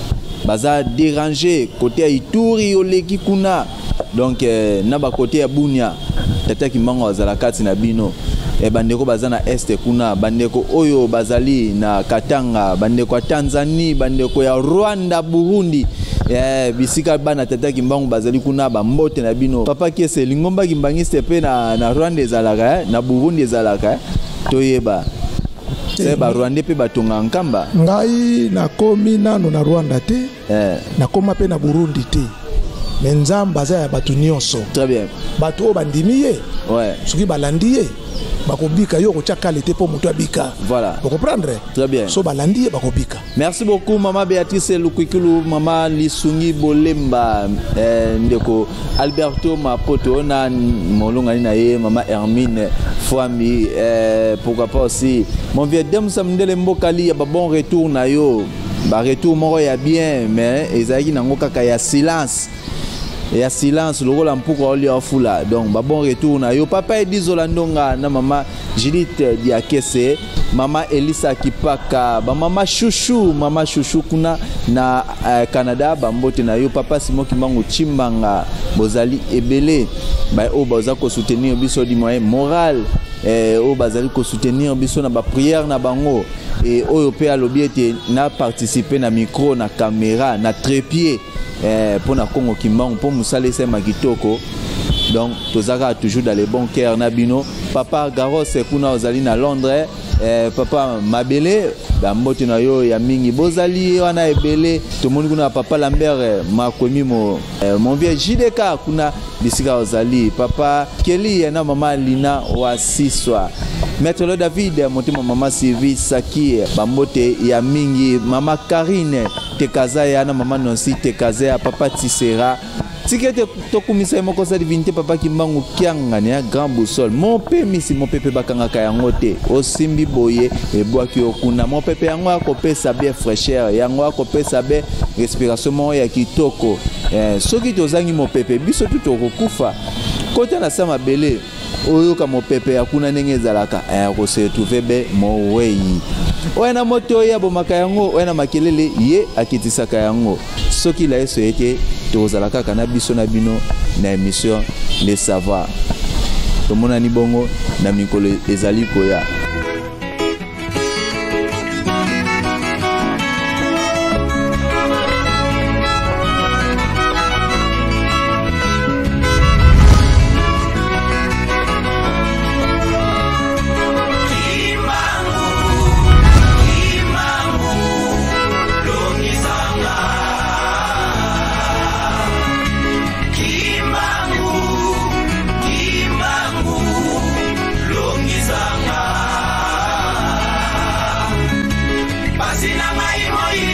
baza déranger côté ya Ituri oleki kuna donc eh, na ba côté ya Bunia tata Kimbangu azala kati na bino e bandeko bazana este kuna bandeko oyo bazali na Katanga bandeko ya Tanzania bandeko ya Rwanda Burundi eh bisika bana tata Kimbangu bazali kuna ba mbote na bino Papa Kese lingomba kimbangiste pe na na Rwanda ezalaka eh, na Burundi ezalaka eh, toyeba c'est ba Rwanda pe batonga nkamba ngai na komi nano na Rwanda te eh na koma pe na Burundi te menzamba za ya batu nyonso. Très bien. Batu o bandimi ye. Ouais. Soki balandi ye bakobika yo ko qualité pour mutu abika. Voilà. Vous comprendre? Très bien. So balandi ye bakobika. Merci beaucoup maman Béatrice Lukikulu, maman Lisungi Bolemba, eh, ndeko Alberto Mapoto na molonga na ye maman Hermine Fwami, eh, pourquoi pas aussi mon vieux Dem Samdele Mbokali ya ba bon retour na yo. Ba retour moko ya bien mais ezaki nango kaka ya silence. Et à silence le rôle en pour aller en foula donc bah bon retour na yo papa Edizola Ndonga na maman Judith Diakese maman Elisa Kipaka ba maman Chouchou maman Chouchou kuna na uh, Canada ba mbote na yo papa Simon Kimbangu Chimbanga bozali ebele ba o baza ko soutenir biso di moyen moral eh o bazali ko soutenir biso na ba prière na bango et oyo pe alobiete na participer na micro na caméra na trépied eh pour na Congo Kimbangu pour musale se makitoko donc tozaka toujours dans les bons cœurs nabino papa Garos kuna ozali na Londres eh papa Mabele ba mbote na yo ya mingi bozali wana ebele to moni kuna papa Lambert makomi mo eh, mon vieux J D K kuna bisika ozali papa Kelly na mama Lina wa Siswa Maître le David motimo mama Sylvie Saki bambote ya mingi mama Karine Tekazaya na mama Nonsi Tekazaya papa Tisera tikete tokumisa moko sa divinité papa Kimbangu kiangani ya grand boussole mon pemi si mon pepe bakanga yango te osimbi boye e boaki okuna mon pepe yango akopesa bien fraîcheur yango akopesa bien respiration mo ya kitoko eh soki tozangi mon pepe biso tuto kokufa kota na sama bele oyo ka mon pepe akuna ndenge ezalaka eh ko se trouver be mo weyi oena moto ya bomaka yango oena makelele ye akitisaka yango soki la eso ete tozalaka kana biso na bino na émission les savoirs tomona ni bongo na mikolo ezali koya Sina ngai moi